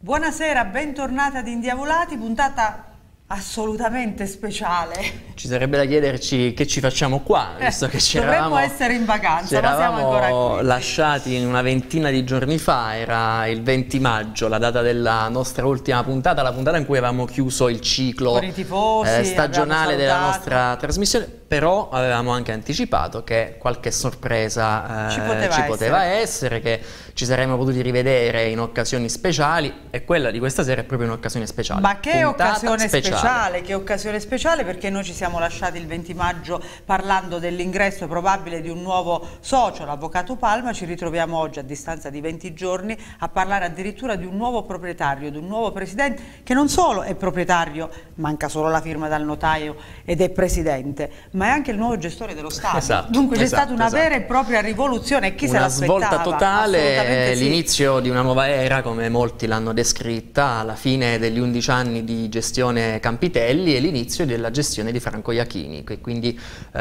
Buonasera, bentornati ad Indiavolati, puntata assolutamente speciale. Ci sarebbe da chiederci che ci facciamo qua, visto che dovremmo essere in vacanza, ma siamo ancora qui. Lasciati una ventina di giorni fa, era il 20 maggio, la data della nostra ultima puntata, la puntata in cui avevamo chiuso il ciclo con i tifosi, stagionale della nostra trasmissione, però avevamo anche anticipato che qualche sorpresa ci poteva essere, che ci saremmo potuti rivedere in occasioni speciali, e quella di questa sera è proprio un'occasione speciale. Ma che occasione speciale, che occasione speciale, perché noi ci siamo lasciati il 20 maggio parlando dell'ingresso probabile di un nuovo socio, l'avvocato Palma. Ci ritroviamo oggi a distanza di 20 giorni a parlare addirittura di un nuovo proprietario, di un nuovo presidente, che non solo è proprietario, manca solo la firma dal notaio ed è presidente, ma è anche il nuovo gestore dello Stato. Dunque c'è stata una vera e propria rivoluzione, e chi se l'aspettava? Una svolta totale, l'inizio di una nuova era, come molti l'hanno descritta, alla fine degli 11 anni di gestione Campitelli, e l'inizio della gestione di Franco Iachini, che quindi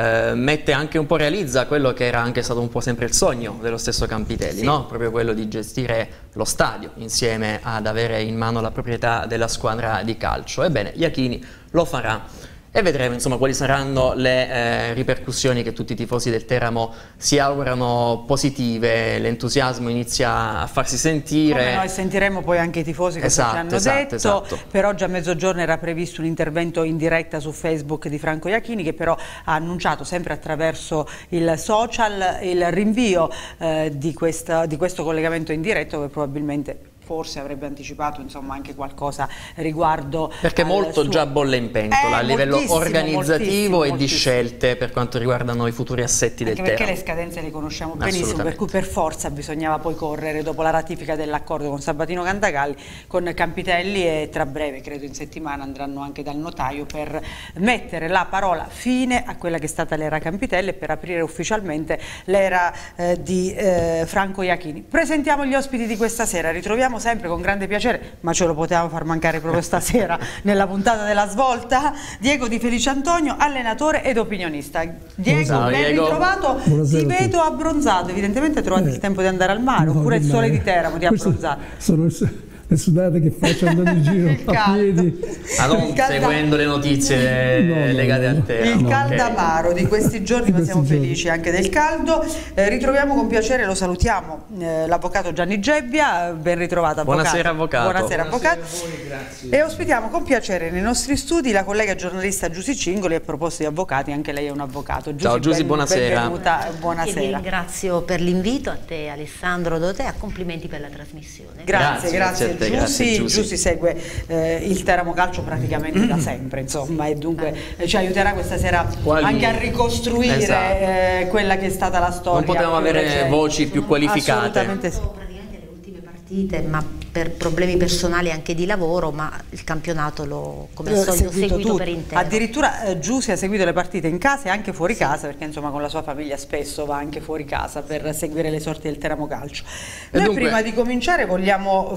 realizza quello che era anche stato un po' sempre il sogno dello stesso Campitelli, no? Proprio quello di gestire lo stadio insieme ad avere in mano la proprietà della squadra di calcio. Ebbene, Iachini lo farà. E vedremo insomma quali saranno le ripercussioni, che tutti i tifosi del Teramo si augurano positive. L'entusiasmo inizia a farsi sentire. Come noi sentiremo poi anche i tifosi che ci hanno detto. Per oggi a mezzogiorno era previsto un intervento in diretta su Facebook di Franco Iachini, che però ha annunciato sempre attraverso il social il rinvio di questo collegamento in diretta, dove probabilmente forse avrebbe anticipato insomma anche qualcosa riguardo, perché molto già bolle in pentola a livello organizzativo e di scelte per quanto riguardano i futuri assetti del Teramo. Perché le scadenze le conosciamo benissimo, per cui per forza bisognava poi correre dopo la ratifica dell'accordo con Sabatino Cantagalli, con Campitelli, e tra breve, credo in settimana, andranno anche dal notaio per mettere la parola fine a quella che è stata l'era Campitelli e per aprire ufficialmente l'era di Franco Iachini. Presentiamo gli ospiti di questa sera. Ritroviamo sempre con grande piacere, ma ce lo potevamo far mancare proprio stasera nella puntata della svolta, Diego Di Felice Antonio, allenatore ed opinionista. Diego, ben ritrovato. Ti vedo abbronzato, evidentemente hai trovato il tempo di andare al mare, oppure il sole di Teramo ti ha abbronzato. Sono le sudate che faccio andando in giro a piedi, seguendo le notizie legate al Teramo. Il caldamaro di questi giorni, ma siamo felici anche del caldo. Ritroviamo con piacere, lo salutiamo, l'avvocato Gianni Gebbia. Ben ritrovato, avvocato. Buonasera, avvocato. Buonasera, avvocato. Buonasera a voi, grazie. E ospitiamo con piacere nei nostri studi la collega giornalista Giusy Cingoli. A proposito di avvocati, anche lei è un avvocato. Ciao Giusy, buonasera. Benvenuta, buonasera. Ti ringrazio per l'invito, a te Alessandro Dotea, complimenti per la trasmissione. Grazie. Giusy segue il Teramo Calcio praticamente da sempre, insomma, e dunque ci aiuterà questa sera anche a ricostruire quella che è stata la storia. Non potevamo avere voci più qualificate. Assolutamente sì. Praticamente le ultime partite, ma per problemi personali anche di lavoro, ma il campionato come al solito l'ho seguito per intero. Addirittura Giusy ha seguito le partite in casa e anche fuori casa, perché insomma con la sua famiglia spesso va anche fuori casa per seguire le sorti del Teramo Calcio. Noi dunque, prima di cominciare vogliamo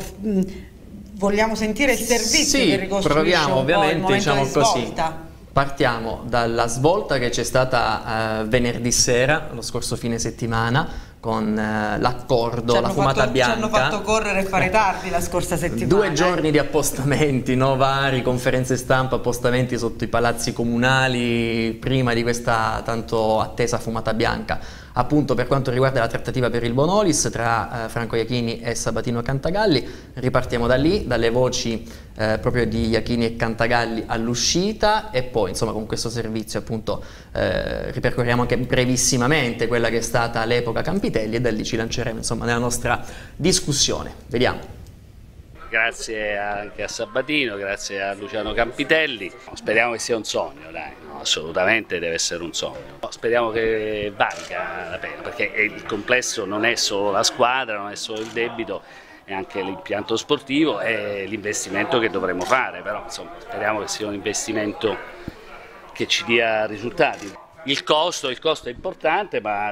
sentire il servizio che ricostruisce proviamo, ovviamente, diciamo così. Partiamo dalla svolta che c'è stata venerdì sera, lo scorso fine settimana, con l'accordo, la fumata bianca. Ci hanno fatto correre e fare tardi la scorsa settimana. 2 giorni di appostamenti, vari, conferenze stampa, appostamenti sotto i palazzi comunali prima di questa tanto attesa fumata bianca. Appunto, per quanto riguarda la trattativa per il Bonolis tra Franco Iachini e Sabatino Cantagalli, ripartiamo da lì, dalle voci proprio di Iachini e Cantagalli all'uscita, e poi insomma con questo servizio appunto ripercorriamo anche brevissimamente quella che è stata l'epoca Campitelli, e da lì ci lanceremo insomma nella nostra discussione. Vediamo. Grazie anche a Sabatino, grazie a Luciano Campitelli. Speriamo che sia un sogno, dai, no, assolutamente deve essere un sogno. Speriamo che valga la pena, perché il complesso non è solo la squadra, non è solo il debito, è anche l'impianto sportivo e l'investimento che dovremo fare, però insomma speriamo che sia un investimento che ci dia risultati. Il costo è importante, ma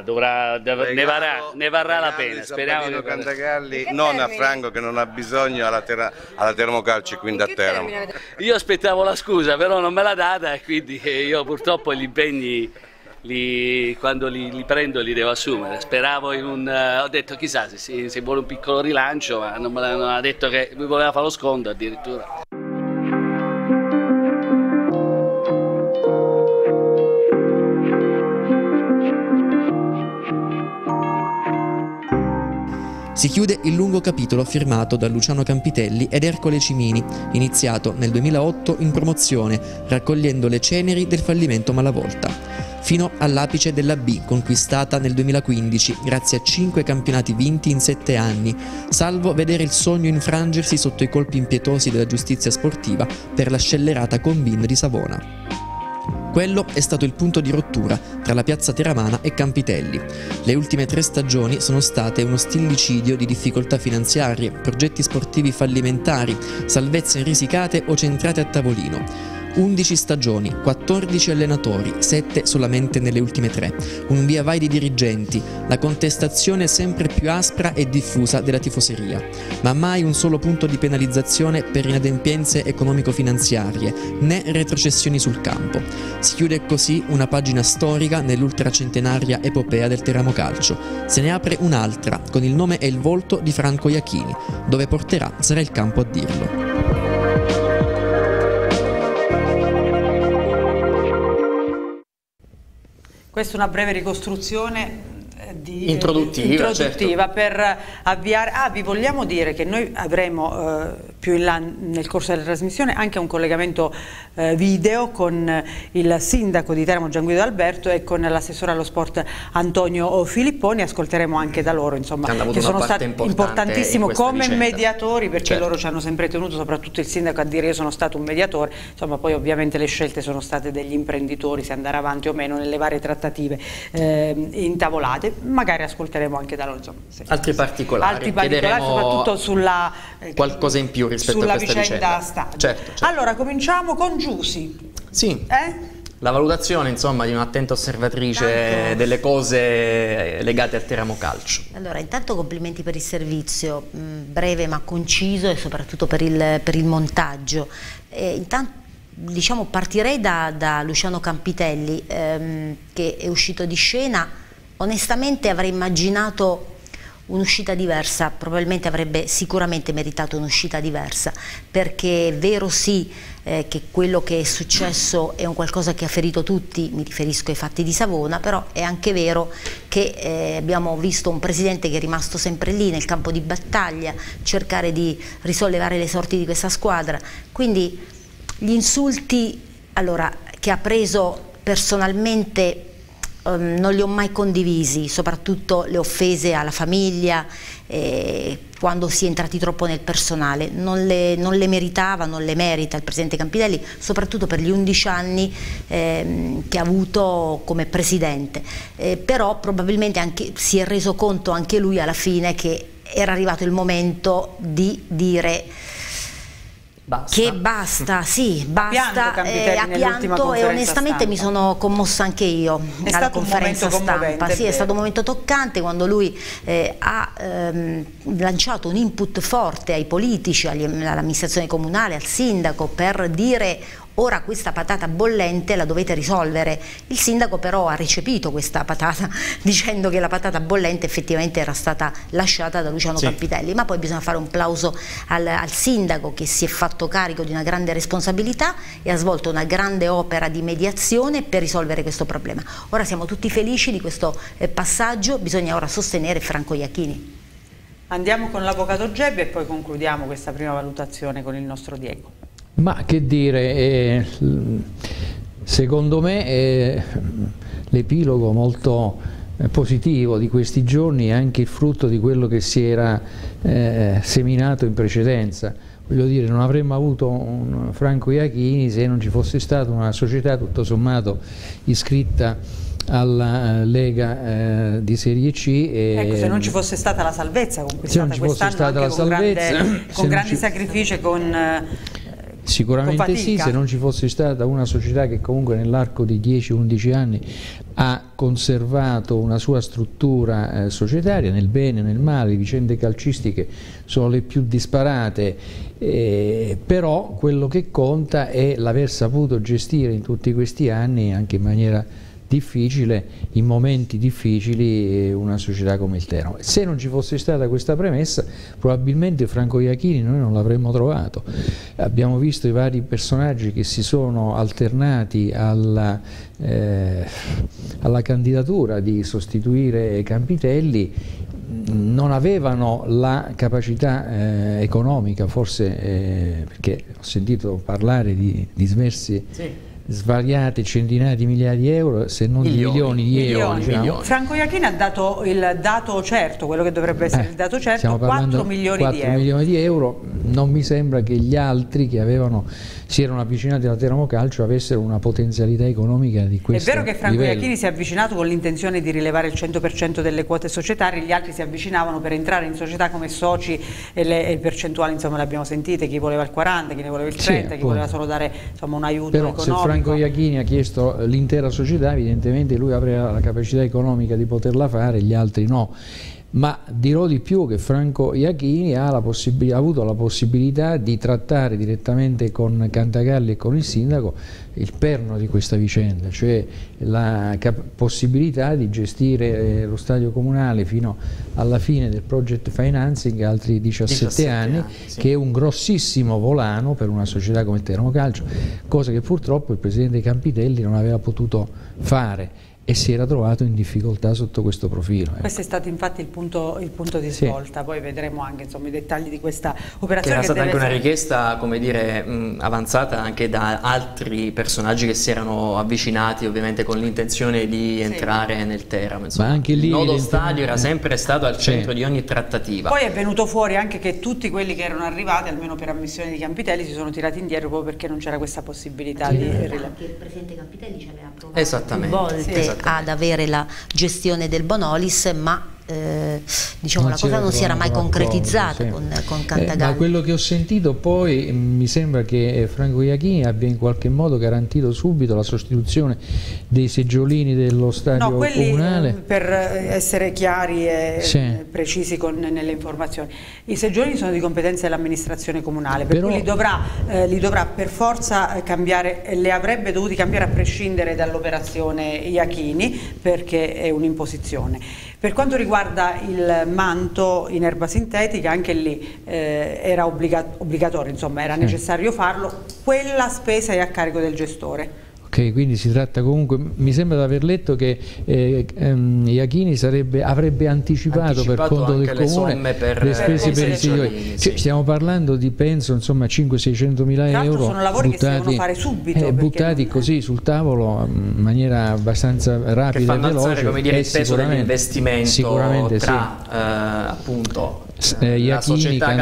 ne varrà la pena. Speriamo che Cantagalli, non a Franco che non ha bisogno alla Teramo Calcio, quindi a Teramo. Io aspettavo la scusa, però non me l'ha data, e quindi io purtroppo gli impegni quando li prendo li devo assumere. Speravo ho detto chissà se vuole un piccolo rilancio, ma non ha detto che lui voleva fare lo sconto addirittura. Si chiude il lungo capitolo firmato da Luciano Campitelli ed Ercole Cimini, iniziato nel 2008 in promozione, raccogliendo le ceneri del fallimento Malavolta, fino all'apice della B, conquistata nel 2015 grazie a 5 campionati vinti in 7 anni, salvo vedere il sogno infrangersi sotto i colpi impietosi della giustizia sportiva per la scellerata Combin di Savona. Quello è stato il punto di rottura tra la piazza teramana e Campitelli. Le ultime 3 stagioni sono state uno stillicidio di difficoltà finanziarie, progetti sportivi fallimentari, salvezze risicate o centrate a tavolino. 11 stagioni, 14 allenatori, 7 solamente nelle ultime 3, un via vai di dirigenti, la contestazione sempre più aspra e diffusa della tifoseria, ma mai un solo punto di penalizzazione per inadempienze economico-finanziarie, né retrocessioni sul campo. Si chiude così una pagina storica nell'ultracentenaria epopea del Teramo Calcio. Se ne apre un'altra, con il nome e il volto di Franco Iachini. Dove porterà sarà il campo a dirlo. Questa è una breve ricostruzione introduttiva, certo. Per avviare. Vi vogliamo dire che noi avremo più in là nel corso della trasmissione anche un collegamento video con il sindaco di Teramo Gian Guido Alberto e con l'assessore allo sport Antonio Filipponi. Ascolteremo anche da loro, insomma, che sono stati importantissimo come mediatori, perché certo, loro ci hanno sempre tenuto, soprattutto il sindaco, a dire io sono stato un mediatore. Insomma, poi ovviamente le scelte sono state degli imprenditori, se andare avanti o meno nelle varie trattative intavolate. Magari ascolteremo anche da loro, insomma, altri particolari, soprattutto sulla qualcosa in più rispetto a questa vicenda. Certo. Allora cominciamo con Giussi. Sì. La valutazione, insomma, di un'attenta osservatrice delle cose legate al Teramo Calcio. Allora, intanto complimenti per il servizio, breve ma conciso, e soprattutto per il montaggio. Intanto, diciamo, partirei da Luciano Campitelli, che è uscito di scena. Onestamente avrei immaginato un'uscita diversa, probabilmente avrebbe sicuramente meritato un'uscita diversa, perché è vero sì che quello che è successo è un qualcosa che ha ferito tutti, mi riferisco ai fatti di Savona, però è anche vero che abbiamo visto un presidente che è rimasto sempre lì nel campo di battaglia, cercare di risollevare le sorti di questa squadra. Quindi gli insulti, allora, che ha preso personalmente non li ho mai condivisi, soprattutto le offese alla famiglia, quando si è entrati troppo nel personale, non le meritava, non le merita il presidente Campitelli, soprattutto per gli 11 anni che ha avuto come presidente, però probabilmente si è reso conto anche lui alla fine che era arrivato il momento di dire che basta, sì, basta, ha pianto e onestamente mi sono commossa ananche io alla conferenza stampa. Sì, è stato un momento toccante quando lui ha lanciato un input forte ai politici, all'amministrazione comunale, al sindaco, per dire: ora questa patata bollente la dovete risolvere. Il sindaco però ha recepito questa patata dicendo che la patata bollente effettivamente era stata lasciata da Luciano Campitelli, ma poi bisogna fare un plauso al sindaco, che si è fatto carico di una grande responsabilità e ha svolto una grande opera di mediazione per risolvere questo problema. Ora siamo tutti felici di questo passaggio, bisogna ora sostenere Franco Iachini. Andiamo con l'avvocato Gebbi e poi concludiamo questa prima valutazione con il nostro Diego. Ma che dire, secondo me l'epilogo molto positivo di questi giorni è anche il frutto di quello che si era seminato in precedenza. Voglio dire, non avremmo avuto un Franco Iachini se non ci fosse stata una società tutto sommato iscritta alla Lega di Serie C. Ecco, se non ci fosse stata la salvezza conquistata quest'anno con grandi sacrifici, sicuramente sì, se non ci fosse stata una società che comunque nell'arco di 10-11 anni ha conservato una sua struttura societaria, nel bene e nel male. Le vicende calcistiche sono le più disparate, però quello che conta è l'aver saputo gestire in tutti questi anni, anche in maniera difficile, in momenti difficili, una società come il Teramo. Se non ci fosse stata questa premessa, probabilmente Franco Iachini noi non l'avremmo trovato. Abbiamo visto i vari personaggi che si sono alternati alla candidatura di sostituire Campitelli, non avevano la capacità economica, forse perché ho sentito parlare di diversi svariate centinaia di migliaia di euro, se non di milioni di euro. Diciamo. Franco Iachini ha dato il dato certo, quello che dovrebbe essere il dato certo, 4 milioni di euro. Milioni di euro. Non mi sembra che gli altri che si erano avvicinati alla Teramo Calcio avessero una potenzialità economica di questo livello. È vero che Franco livello. Iachini si è avvicinato con l'intenzione di rilevare il 100% delle quote societarie, gli altri si avvicinavano per entrare in società come soci e le percentuali insomma le abbiamo sentite, chi voleva il 40, chi ne voleva il 30, chi voleva solo dare insomma un aiuto economico. Se Franco Iachini ha chiesto l'intera società, evidentemente lui aveva la capacità economica di poterla fare, gli altri no. Ma dirò di più che Franco Iachini ha avuto la possibilità di trattare direttamente con Cantagalli e con il sindaco il perno di questa vicenda, cioè la possibilità di gestire lo stadio comunale fino alla fine del project financing, altri 17 anni, sì. Che è un grossissimo volano per una società come il Teramo Calcio, cosa che purtroppo il presidente Campitelli non aveva potuto fare e si era trovato in difficoltà sotto questo profilo. Questo è stato infatti il punto di svolta, poi vedremo anche insomma, i dettagli di questa operazione. Che era stata anche una richiesta, come dire, avanzata anche da altri personaggi che si erano avvicinati ovviamente con l'intenzione di entrare nel Teramo. Insomma. Ma anche lì il nodo stadio era sempre stato al centro di ogni trattativa. Poi è venuto fuori anche che tutti quelli che erano arrivati, almeno per ammissione di Campitelli, si sono tirati indietro proprio perché non c'era questa possibilità di rilevare. Anche il presidente Campitelli ci aveva provato più volte ad avere la gestione del Bonolis, ma diciamo la cosa non si era mai concretizzata con Cantagalli. Da quello che ho sentito poi mi sembra che Franco Iachini abbia in qualche modo garantito subito la sostituzione dei seggiolini dello stadio comunale. Per essere chiari e precisi nelle informazioni, i seggiolini sono di competenza dell'amministrazione comunale, per cui li dovrà per forza cambiare, le avrebbe dovuti cambiare a prescindere dall'operazione Iachini, perché è un'imposizione. Per quanto riguarda il manto in erba sintetica, anche lì era obbligatorio, insomma era necessario farlo, quella spesa è a carico del gestore. Ok, quindi si tratta comunque, mi sembra di aver letto che Iachini avrebbe anticipato per conto del comune le spese per i seggiolini. Stiamo parlando di, penso, insomma 500-600 mila euro sono lavori che si devono fare subito, buttati così sul tavolo in maniera abbastanza rapida e veloce. Alzare, come dire, il peso dell'investimento tra appunto la società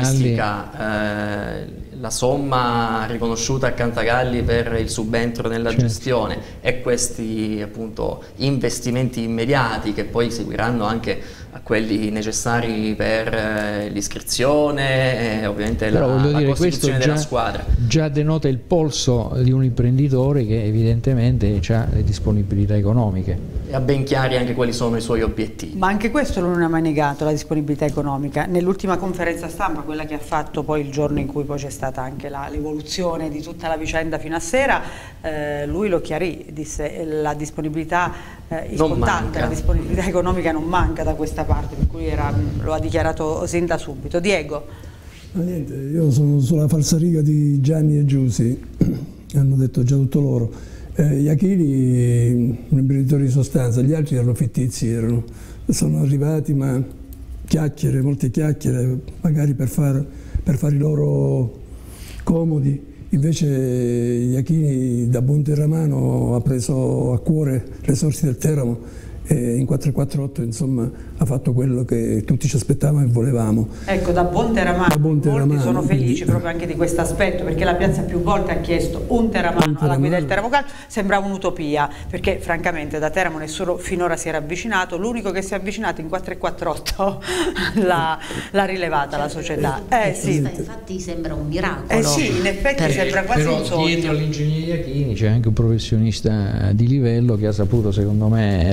calcistica, la somma riconosciuta a Cantagalli per il subentro nella gestione e questi appunto investimenti immediati che poi seguiranno anche a quelli necessari per l'iscrizione e ovviamente la costituzione della squadra. Già denota il polso di un imprenditore che evidentemente ha le disponibilità economiche. E ha ben chiari anche quali sono i suoi obiettivi. Ma anche questo non ha mai negato, la disponibilità economica. Nell'ultima conferenza stampa, quella che ha fatto poi il giorno in cui poi c'è stata anche l'evoluzione di tutta la vicenda fino a sera, lui lo chiarì, disse la disponibilità ispostante, la disponibilità economica non manca da questa parte, per cui lo ha dichiarato sin da subito. Diego? Niente, io sono sulla falsariga di Gianni e Giusi, hanno detto già tutto loro. Iachini, un imprenditore di sostanza, gli altri erano fittizi, sono arrivati ma chiacchiere, molte chiacchiere, magari per fare i loro comodi. Invece Iachini da buon terramano ha preso a cuore le sorti del Teramo e in 448 insomma ha fatto quello che tutti ci aspettavamo e volevamo. Ecco, da buon terramano, molti sono felici proprio anche di questo aspetto, perché la piazza più volte ha chiesto un terramano alla guida del Teramo Calcio, sembrava un'utopia, perché francamente da Teramo nessuno finora si era avvicinato, l'unico che si è avvicinato in 448 l'ha rilevata la società. Sì. Infatti sembra un miracolo. Sì, in effetti sembra quasi un sogno. Dietro all'ingegnere Iachini c'è anche un professionista di livello che ha saputo, secondo me, lavorare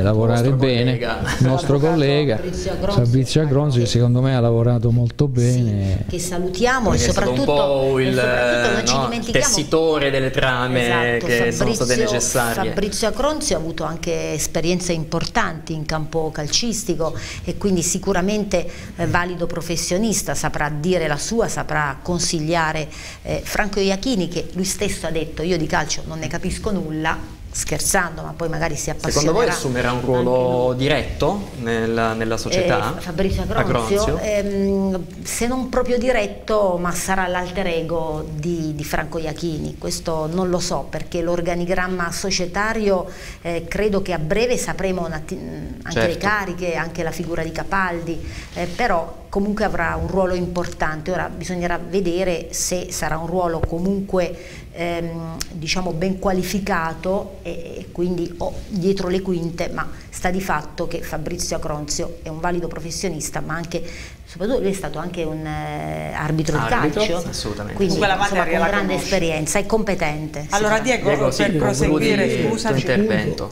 lavorare bene, il nostro collega Fabrizio Agronzi, che secondo me ha lavorato molto bene, sì, che salutiamo, e soprattutto non ci dimentichiamo, tessitore delle trame, esatto, che sono state necessarie. Fabrizio Agronzi ha avuto anche esperienze importanti in campo calcistico e quindi sicuramente valido professionista, saprà dire la sua, saprà consigliare Franco Iachini, che lui stesso ha detto: io di calcio non ne capisco nulla, scherzando, ma poi magari si appassionerà. Secondo voi assumerà un ruolo diretto nella società? Fabrizio Agronzio? Se non proprio diretto, ma sarà l'alter ego di Franco Iachini. Questo non lo so, perché l'organigramma societario credo che a breve sapremo anche le cariche, anche la figura di Capaldi, però comunque avrà un ruolo importante. Ora bisognerà vedere se sarà un ruolo comunque diciamo ben qualificato e quindi dietro le quinte, ma sta di fatto che Fabrizio Agronzio è un valido professionista, ma anche, soprattutto lui è stato anche un arbitro di calcio, assolutamente, quindi insomma, con grande esperienza e competente. Allora Diego, per proseguire, scusaci, intervento.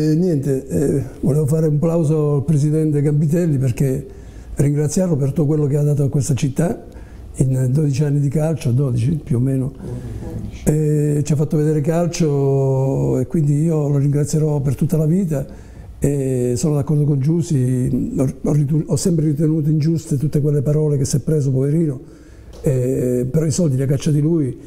Volevo fare un plauso al presidente Campitelli, perché ringraziarlo per tutto quello che ha dato a questa città in 12 anni di calcio, 12 più o meno, ci ha fatto vedere calcio, e quindi io lo ringrazierò per tutta la vita. E sono d'accordo con Giussi, ho sempre ritenuto ingiuste tutte quelle parole che si è preso, poverino, però i soldi li ha cacciati lui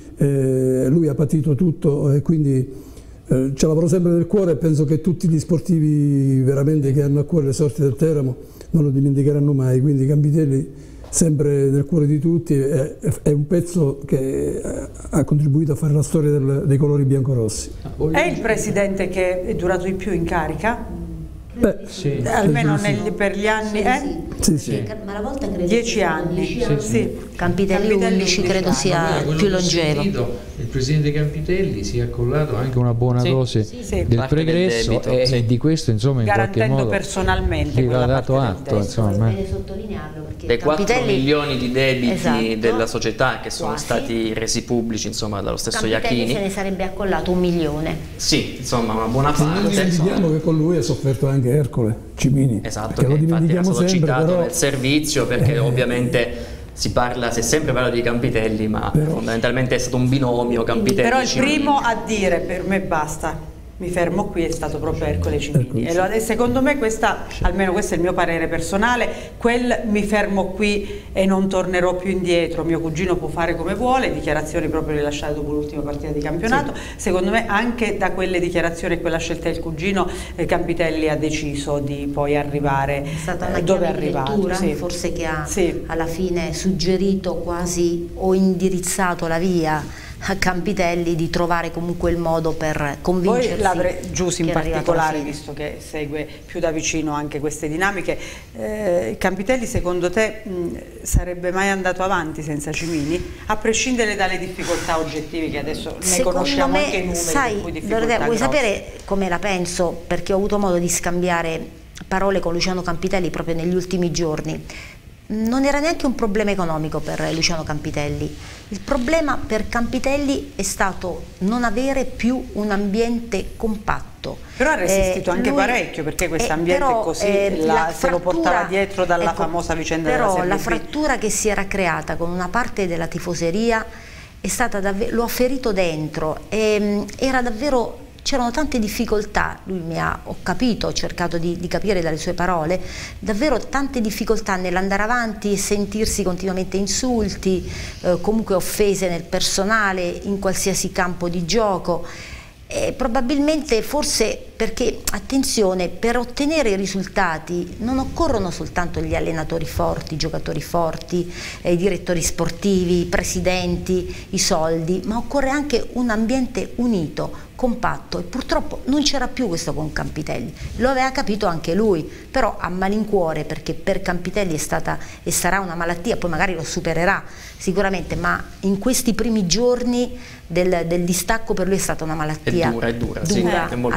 ha patito tutto, e quindi ce l'avrò sempre nel cuore, e penso che tutti gli sportivi veramente che hanno a cuore le sorti del Teramo non lo dimenticheranno mai. Quindi Campitelli sempre nel cuore di tutti, è un pezzo che ha contribuito a fare la storia dei colori biancorossi. È il presidente che è durato di più in carica? Beh, sì, almeno per gli anni, sì. Ma la volta credo 10 anni. Sì. Campitelli 11 credo sia più longevo. Il presidente Campitelli si è accollato anche una buona dose del pregresso, e di questo insomma in qualche modo personalmente gli va dato atto, insomma. Bene sottolinearlo, perché Dei 4 Campitelli, milioni di debiti esatto, della società che sono quasi stati resi pubblici, insomma, dallo stesso Campitelli Iachini. se ne sarebbe accollato 1 milione. Sì, insomma, una buona parte. Non dimentichiamo che con lui ha sofferto anche Ercole Cimini. Esatto, che infatti era stato citato nel servizio, perché ovviamente si è sempre parlato di Campitelli, ma fondamentalmente è stato un binomio Campitelli. Però il primo a dire per me basta, mi fermo qui, è stato proprio Ercole Cimini. E secondo me almeno questo è il mio parere personale, quel mi fermo qui e non tornerò più indietro, mio cugino può fare come vuole, dichiarazioni proprio rilasciate dopo l'ultima partita di campionato. Secondo me anche da quelle dichiarazioni e quella scelta del cugino, Campitelli ha deciso di poi arrivare dove è arrivato. Forse che ha alla fine suggerito quasi o indirizzato la via a Campitelli di trovare comunque il modo per convincersi. Poi Giussi in particolare, visto che segue più da vicino anche queste dinamiche, Campitelli secondo te sarebbe mai andato avanti senza Cimini? A prescindere dalle difficoltà oggettive che adesso ne conosciamo anche i numeri. Sai, Dorotea, vuoi sapere come la penso? Perché ho avuto modo di scambiare parole con Luciano Campitelli proprio negli ultimi giorni. Non era neanche un problema economico per Luciano Campitelli, il problema per Campitelli è stato non avere più un ambiente compatto. Però ha resistito anche parecchio, perché questo ambiente è così, se lo portava dietro dalla famosa vicenda della Serie B. Però la frattura che si era creata con una parte della tifoseria è stata lo ha ferito dentro, era davvero... C'erano tante difficoltà, ho capito, ho cercato di capire dalle sue parole, davvero tante difficoltà nell'andare avanti e sentirsi continuamente insulti, comunque offese nel personale, in qualsiasi campo di gioco. Probabilmente forse perché, attenzione, per ottenere i risultati non occorrono soltanto gli allenatori forti, i giocatori forti, i direttori sportivi, i presidenti, i soldi, ma occorre anche un ambiente unito, compatto, e purtroppo non c'era più questo con Campitelli. Lo aveva capito anche lui, però a malincuore, perché per Campitelli è stata e sarà una malattia, poi magari lo supererà sicuramente, ma in questi primi giorni del distacco per lui è stata una malattia è dura, sì, è molto...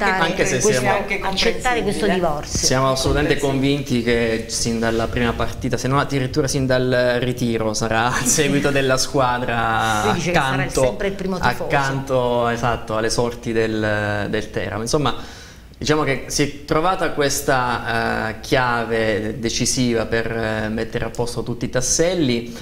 accettare questo divorzio. Siamo assolutamente convinti che sin dalla prima partita, se non addirittura sin dal ritiro, sarà a seguito della squadra accanto, esatto, alle sorti del Teramo. Insomma, Diciamo che si è trovata questa chiave decisiva per mettere a posto tutti i tasselli.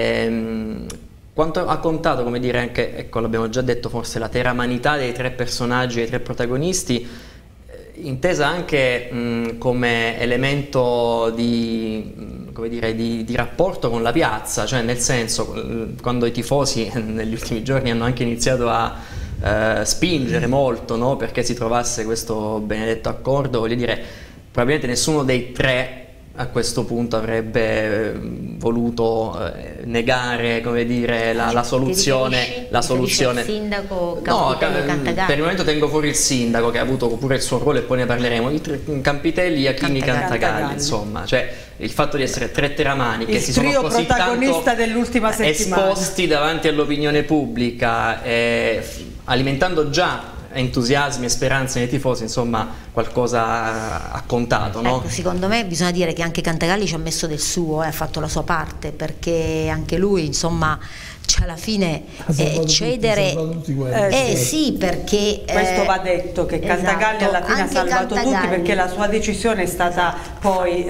Quanto ha contato, come dire, anche, ecco, l'abbiamo già detto, forse la teramanità dei tre personaggi, dei tre protagonisti, intesa anche come elemento di, come dire, di rapporto con la piazza, cioè nel senso, quando i tifosi negli ultimi giorni hanno anche iniziato a spingere molto, no, perché si trovasse questo benedetto accordo, voglio dire, probabilmente nessuno dei tre a questo punto avrebbe voluto negare, come dire, la soluzione. La soluzione. Il sindaco Campitelli, per il momento tengo fuori il sindaco, che ha avuto pure il suo ruolo e poi ne parleremo. Campitelli, Iachini, Cantagalli, insomma, cioè il fatto di essere tre teramani che si sono così tanto dell'ultima settimana esposti davanti all'opinione pubblica, alimentando già entusiasmi e speranze nei tifosi, insomma qualcosa ha contato, no? Ecco, secondo me bisogna dire che anche Cantagalli ci ha messo del suo e ha fatto la sua parte, perché anche lui, insomma, cioè alla fine cedere sì, perché questo va detto, che Cantagalli alla fine ha salvato tutti, perché la sua decisione è stata poi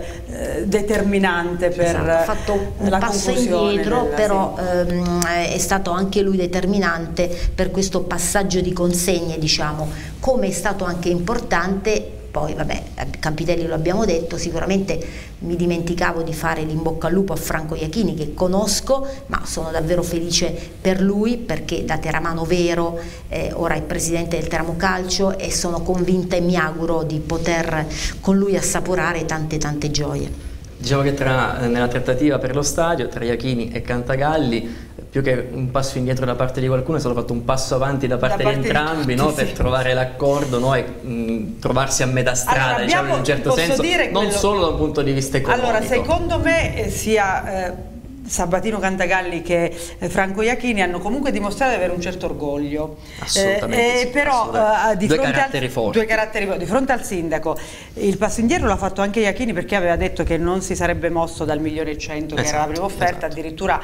determinante per ha fatto un passo indietro, però è stato anche lui determinante per questo passaggio di consegne, diciamo, come è stato anche importante. Poi vabbè, Campitelli lo abbiamo detto, sicuramente mi dimenticavo di fare l'in bocca al lupo a Franco Iachini, che conosco, ma sono davvero felice per lui, perché da teramano vero ora è presidente del Teramo Calcio, e sono convinta e mi auguro di poter con lui assaporare tante gioie. Diciamo che nella trattativa per lo stadio tra Iachini e Cantagalli, più che un passo indietro da parte di qualcuno, è stato fatto un passo avanti da parte di entrambi, no? Per trovare l'accordo, no? E trovarsi a metà strada, allora, diciamo, in un certo senso, non solo da un punto di vista economico. Allora, secondo me sia Sabatino Cantagalli che Franco Iachini hanno comunque dimostrato di avere un certo orgoglio, assolutamente sì, però di due caratteri forti. Di fronte al sindaco il passo indietro l'ha fatto anche Iachini, perché aveva detto che non si sarebbe mosso dal 1.100.000 che era la prima offerta, addirittura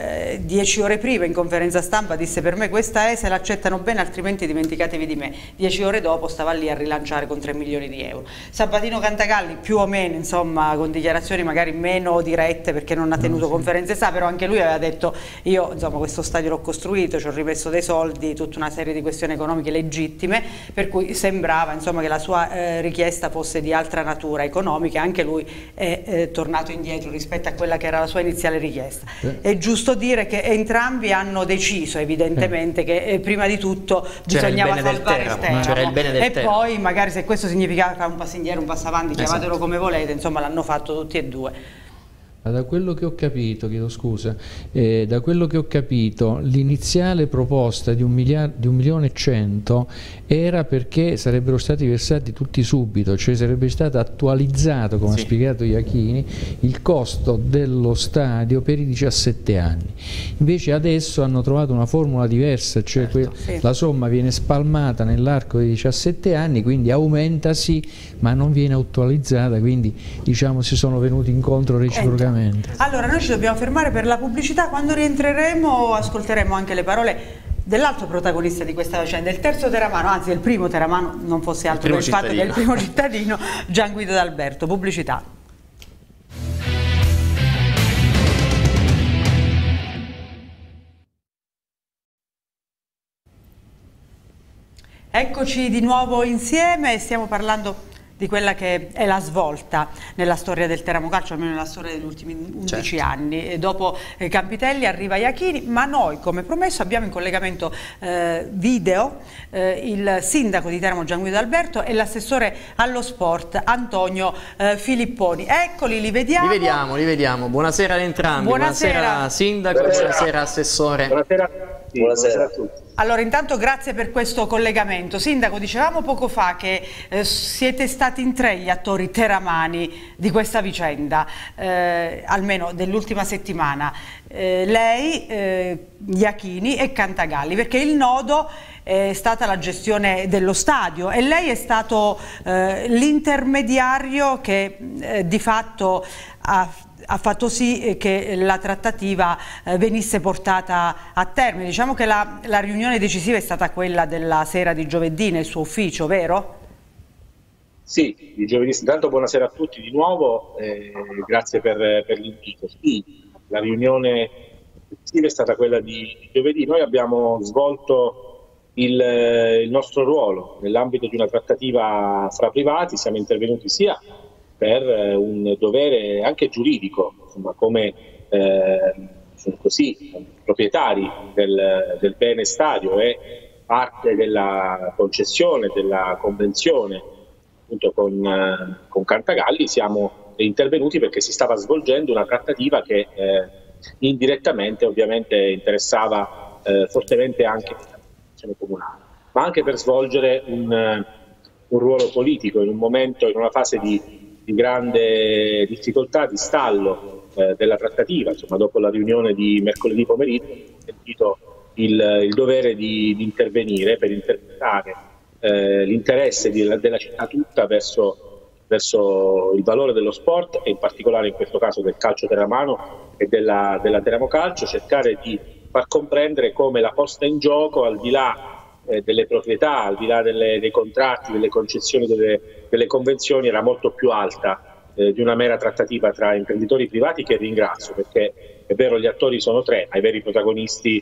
10 ore prima in conferenza stampa disse: per me questa è, se l'accettano bene, altrimenti dimenticatevi di me. 10 ore dopo stava lì a rilanciare con 3 milioni di euro. Sabatino Cantagalli più o meno, insomma, con dichiarazioni magari meno dirette, perché non ha tenuto conferenze, però anche lui aveva detto: io, insomma, questo stadio l'ho costruito, ci ho rimesso dei soldi, tutta una serie di questioni economiche legittime, per cui sembrava, insomma, che la sua richiesta fosse di altra natura economica. Anche lui è tornato indietro rispetto a quella che era la sua iniziale richiesta. È giusto dire che entrambi hanno deciso evidentemente che prima di tutto bisognava salvare il Teramo, e poi magari, se questo significava fare un passo indietro, un passo avanti, chiamatelo come volete, insomma l'hanno fatto tutti e due. Da quello che ho capito, chiedo scusa, da quello che ho capito, l'iniziale proposta di 1.100.000 era perché sarebbero stati versati tutti subito, cioè sarebbe stato attualizzato, come ha spiegato Iachini, il costo dello stadio per i 17 anni. Invece adesso hanno trovato una formula diversa, cioè la somma viene spalmata nell'arco dei 17 anni, quindi aumenta sì, ma non viene attualizzata, quindi diciamo si sono venuti incontro reciprocamente. Allora, noi ci dobbiamo fermare per la pubblicità. Quando rientreremo ascolteremo anche le parole dell'altro protagonista di questa vicenda, il terzo teramano, anzi il primo teramano, non fosse altro che il fatto del primo cittadino, Gian Guido D'Alberto. Pubblicità. Eccoci di nuovo insieme, stiamo parlando di quella che è la svolta nella storia del Teramo Calcio, almeno nella storia degli ultimi 11 anni. E dopo Campitelli arriva Iachini, ma noi, come promesso, abbiamo in collegamento video il sindaco di Teramo Gian Guido D'Alberto e l'assessore allo sport Antonio Filipponi. Eccoli, li vediamo. Li vediamo. Buonasera ad entrambi. Buonasera sindaco, buonasera assessore. Buonasera a tutti. Allora, intanto grazie per questo collegamento. Sindaco, dicevamo poco fa che siete stati in 3 gli attori teramani di questa vicenda, almeno dell'ultima settimana. Lei, Iachini e Cantagalli, perché il nodo è stata la gestione dello stadio e lei è stato l'intermediario che di fatto ha fatto sì che la trattativa venisse portata a termine. Diciamo che la riunione decisiva è stata quella della sera di giovedì nel suo ufficio, vero? Sì, di giovedì. Intanto buonasera a tutti di nuovo, grazie per l'invito. Sì, la riunione è stata quella di giovedì. Noi abbiamo svolto il nostro ruolo nell'ambito di una trattativa fra privati, siamo intervenuti sia per un dovere anche giuridico, insomma, come proprietari del bene stadio e parte della concessione, della convenzione appunto con Cantagalli, siamo intervenuti perché si stava svolgendo una trattativa che indirettamente ovviamente interessava fortemente anche l'amministrazione comunale, ma anche per svolgere un ruolo politico in un momento, in una fase di grande difficoltà, di stallo della trattativa. Insomma, dopo la riunione di mercoledì pomeriggio ho sentito il dovere di intervenire per interpretare l'interesse della città tutta verso il valore dello sport e in particolare in questo caso del calcio terramano e della Teramo Calcio, cercare di far comprendere come la posta in gioco, al di là delle proprietà, al di là dei contratti, delle concessioni, delle convenzioni, era molto più alta di una mera trattativa tra imprenditori privati, che ringrazio, perché è vero, gli attori sono tre, ma i veri protagonisti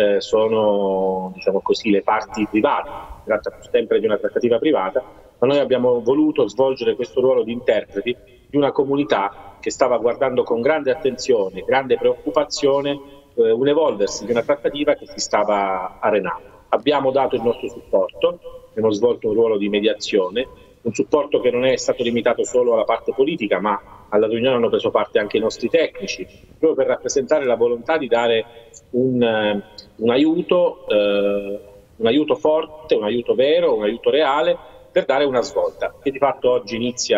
sono, diciamo così, le parti private. Si tratta sempre di una trattativa privata, ma noi abbiamo voluto svolgere questo ruolo di interpreti di una comunità che stava guardando con grande attenzione, grande preoccupazione un evolversi di una trattativa che si stava arenando. Abbiamo dato il nostro supporto, abbiamo svolto un ruolo di mediazione, un supporto che non è stato limitato solo alla parte politica, ma alla riunione hanno preso parte anche i nostri tecnici, proprio per rappresentare la volontà di dare un aiuto forte, un aiuto vero, un aiuto reale, per dare una svolta, che di fatto oggi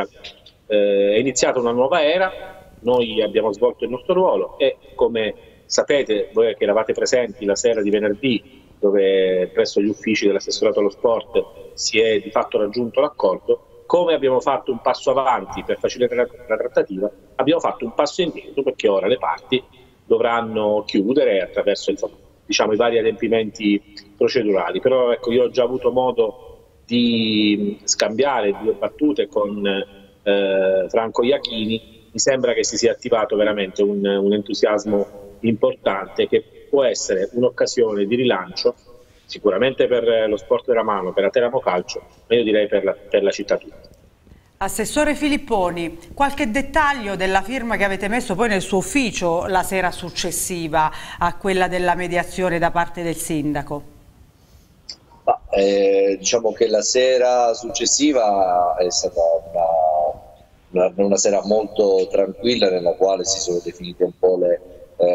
è iniziata una nuova era. Noi abbiamo svolto il nostro ruolo e, come sapete, voi che eravate presenti la sera di venerdì, dove presso gli uffici dell'assessorato allo sport si è di fatto raggiunto l'accordo, come abbiamo fatto un passo avanti per facilitare la trattativa, abbiamo fatto un passo indietro, perché ora le parti dovranno chiudere attraverso i vari adempimenti procedurali. Però ecco, io ho già avuto modo di scambiare 2 battute con Franco Iachini. Mi sembra che si sia attivato veramente un entusiasmo importante, che può essere un'occasione di rilancio sicuramente per lo sport della mano, per la Teramo Calcio, ma io direi per la città tutta. Assessore Filipponi, qualche dettaglio della firma che avete messo poi nel suo ufficio la sera successiva a quella della mediazione da parte del sindaco? Diciamo che la sera successiva è stata una sera molto tranquilla, nella quale si sono definite un po' le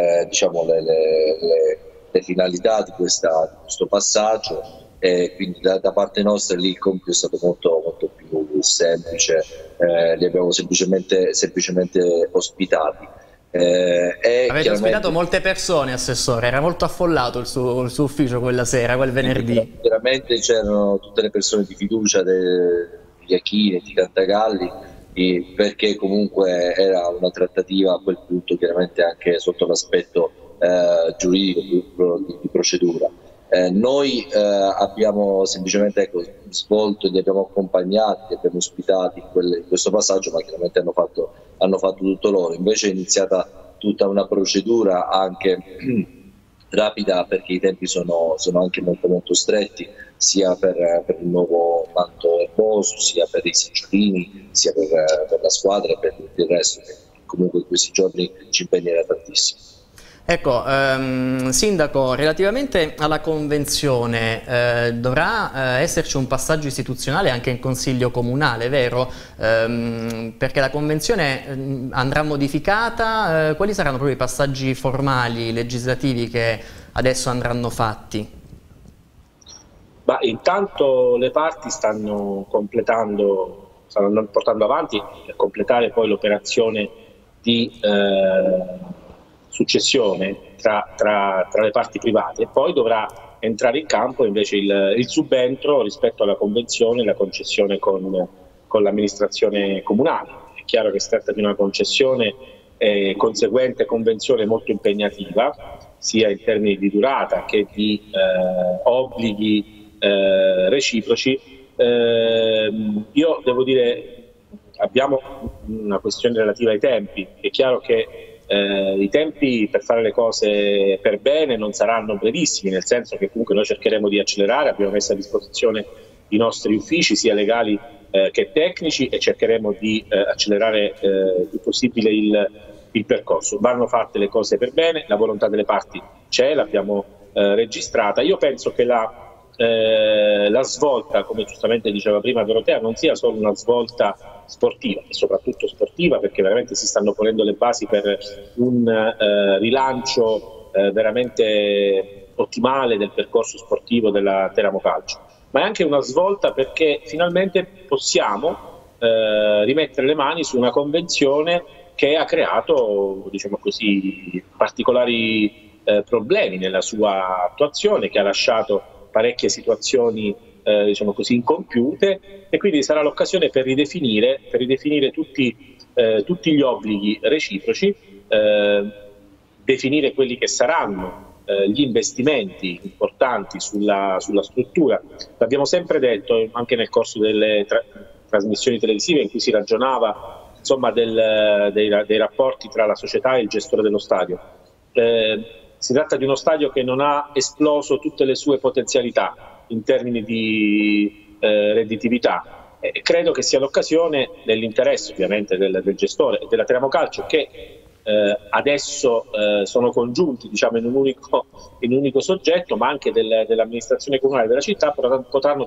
finalità di questo passaggio, e quindi da parte nostra lì il compito è stato molto più semplice, li abbiamo semplicemente ospitati. Avete ospitato molte persone, Assessore, era molto affollato il suo ufficio quella sera, quel venerdì. Veramente c'erano tutte le persone di fiducia di Iachini e di Cantagalli, perché comunque era una trattativa a quel punto, chiaramente anche sotto l'aspetto giuridico di procedura. Noi abbiamo semplicemente svolto, li abbiamo accompagnati, li abbiamo ospitati in questo passaggio, ma chiaramente hanno fatto tutto loro. Invece è iniziata tutta una procedura anche rapida, perché i tempi sono anche molto stretti, sia per il nuovo manto erboso, sia per i seggiolini, sia per la squadra e per tutto il resto, che comunque in questi giorni ci impegnerà tantissimo. Ecco, Sindaco, relativamente alla Convenzione dovrà esserci un passaggio istituzionale anche in Consiglio Comunale, vero? Perché la Convenzione andrà modificata, quali saranno proprio i passaggi formali, legislativi che adesso andranno fatti? Intanto le parti stanno portando avanti per completare poi l'operazione di successione tra le parti private, e poi dovrà entrare in campo invece il subentro rispetto alla convenzione e la concessione con l'amministrazione comunale. È chiaro che si tratta di una concessione e conseguente convenzione molto impegnativa, sia in termini di durata che di obblighi reciproci, Io devo dire, abbiamo una questione relativa ai tempi. È chiaro che i tempi per fare le cose per bene non saranno brevissimi, nel senso che comunque noi cercheremo di accelerare, abbiamo messo a disposizione i nostri uffici sia legali che tecnici e cercheremo di accelerare il più possibile il percorso. Vanno fatte le cose per bene, la volontà delle parti c'è, l'abbiamo registrata. Io penso che la svolta, come giustamente diceva prima Dorotea, non sia solo una svolta sportiva, e soprattutto sportiva, perché veramente si stanno ponendo le basi per un rilancio veramente ottimale del percorso sportivo della Teramo Calcio, ma è anche una svolta perché finalmente possiamo rimettere le mani su una convenzione che ha creato, diciamo così, particolari problemi nella sua attuazione, che ha lasciato parecchie situazioni diciamo così incompiute, e quindi sarà l'occasione per ridefinire tutti gli obblighi reciproci, definire quelli che saranno gli investimenti importanti sulla struttura. L'abbiamo sempre detto anche nel corso delle trasmissioni televisive in cui si ragionava, insomma, dei rapporti tra la società e il gestore dello stadio. Si tratta di uno stadio che non ha esploso tutte le sue potenzialità in termini di redditività. Credo che sia l'occasione, nell'interesse ovviamente del gestore e della Teramo Calcio, che adesso sono congiunti, diciamo, in un unico soggetto, ma anche dell'amministrazione comunale della città, potranno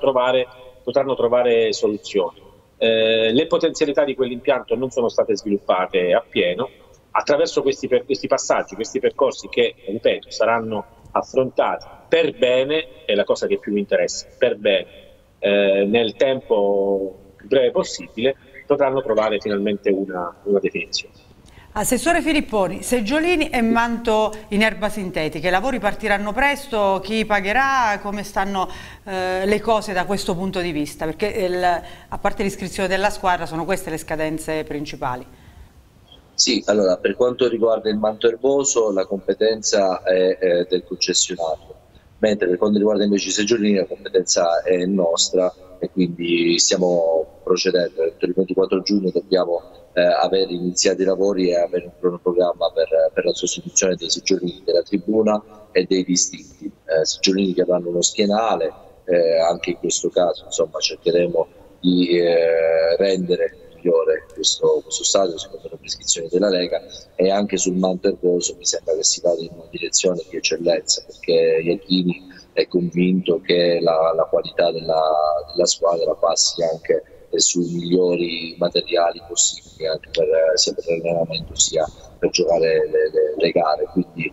trovare soluzioni. Le potenzialità di quell'impianto non sono state sviluppate appieno. Attraverso questi passaggi, questi percorsi che, ripeto, saranno affrontati per bene, è la cosa che più mi interessa, per bene, nel tempo più breve possibile, potranno trovare finalmente una definizione. Assessore Filipponi, seggiolini e manto in erba sintetica, i lavori partiranno presto, chi pagherà, come stanno le cose da questo punto di vista? Perché a parte l'iscrizione della squadra sono queste le scadenze principali. Sì, allora per quanto riguarda il manto erboso la competenza è del concessionario, mentre per quanto riguarda invece i seggiolini la competenza è nostra e quindi stiamo procedendo. Entro il 24 giugno dobbiamo aver iniziato i lavori e avere un cronoprogramma per la sostituzione dei seggiolini della tribuna e dei distinti, seggiolini che avranno uno schienale, anche in questo caso insomma cercheremo di rendere migliore questo stadio secondo le prescrizioni della Lega, e anche sul manto erboso mi sembra che si vada in una direzione di eccellenza, perché Iachini è convinto che la qualità della squadra passi anche sui migliori materiali possibili, anche sia per l'allenamento sia per giocare le gare, quindi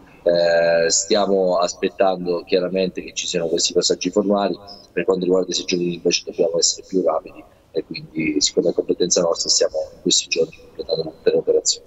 stiamo aspettando chiaramente che ci siano questi passaggi formali. Per quanto riguarda i seggiolini invece dobbiamo essere più rapidi e quindi, siccome è competenza nostra, stiamo in questi giorni completando tutte le operazioni.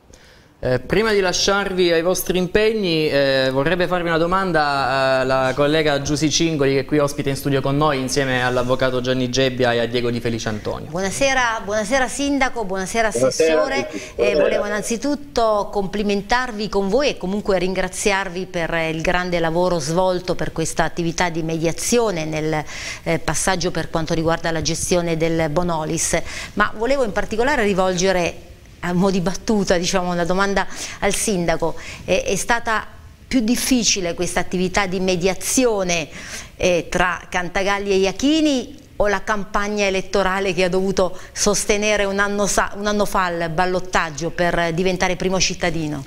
Prima di lasciarvi ai vostri impegni vorrebbe farvi una domanda la collega Giusy Cingoli, che è qui ospite in studio con noi insieme all'avvocato Gianni Gebbia e a Diego Di Felice Antonio. Buonasera Sindaco, buonasera Assessore. Volevo innanzitutto complimentarvi con voi e comunque ringraziarvi per il grande lavoro svolto per questa attività di mediazione nel passaggio per quanto riguarda la gestione del Bonolis, ma volevo in particolare rivolgere a mo' di battuta, diciamo, una domanda al Sindaco. È stata più difficile questa attività di mediazione tra Cantagalli e Iachini, o la campagna elettorale che ha dovuto sostenere un anno fa il ballottaggio per diventare primo cittadino?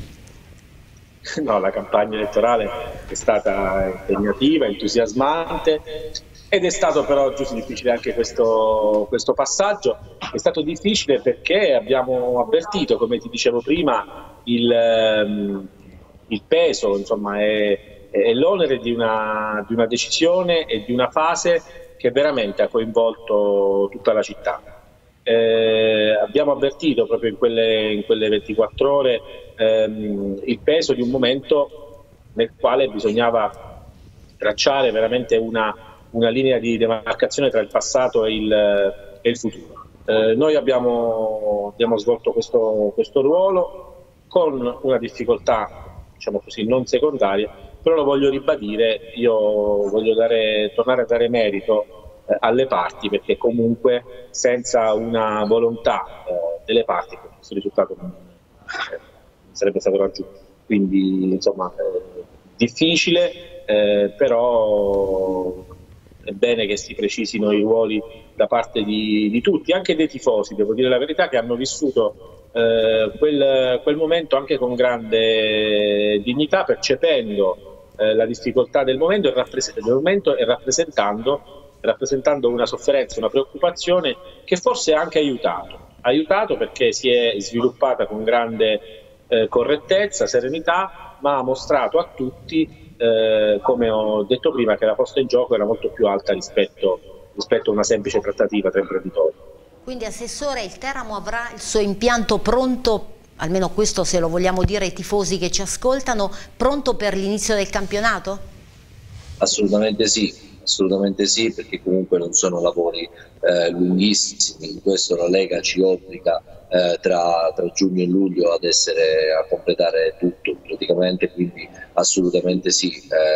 No, la campagna elettorale è stata impegnativa, entusiasmante, ed è stato però giusto difficile anche questo passaggio. È stato difficile perché abbiamo avvertito, come ti dicevo prima, il peso, insomma, è l'onere di una decisione e di una fase che veramente ha coinvolto tutta la città. Abbiamo avvertito proprio in quelle 24 ore il peso di un momento nel quale bisognava tracciare veramente una linea di demarcazione tra il passato e il futuro. Noi abbiamo svolto questo ruolo con una difficoltà, diciamo così, non secondaria, però lo voglio ribadire. Io voglio tornare a dare merito alle parti, perché comunque senza una volontà delle parti questo risultato non sarebbe stato raggiunto. Quindi insomma difficile, però è bene che si precisino i ruoli da parte di tutti, anche dei tifosi, devo dire la verità, che hanno vissuto quel momento anche con grande dignità, percependo la difficoltà del momento e rappresentando una sofferenza, una preoccupazione che forse ha anche aiutato perché si è sviluppata con grande correttezza, serenità, ma ha mostrato a tutti, come ho detto prima, che la posta in gioco era molto più alta rispetto a una semplice trattativa tra imprenditori. Quindi Assessore, il Teramo avrà il suo impianto pronto, almeno questo se lo vogliamo dire ai tifosi che ci ascoltano, pronto per l'inizio del campionato? Assolutamente sì, perché comunque non sono lavori lunghissimi, in questo la Lega ci obbliga tra giugno e luglio a completare tutto praticamente, quindi assolutamente sì.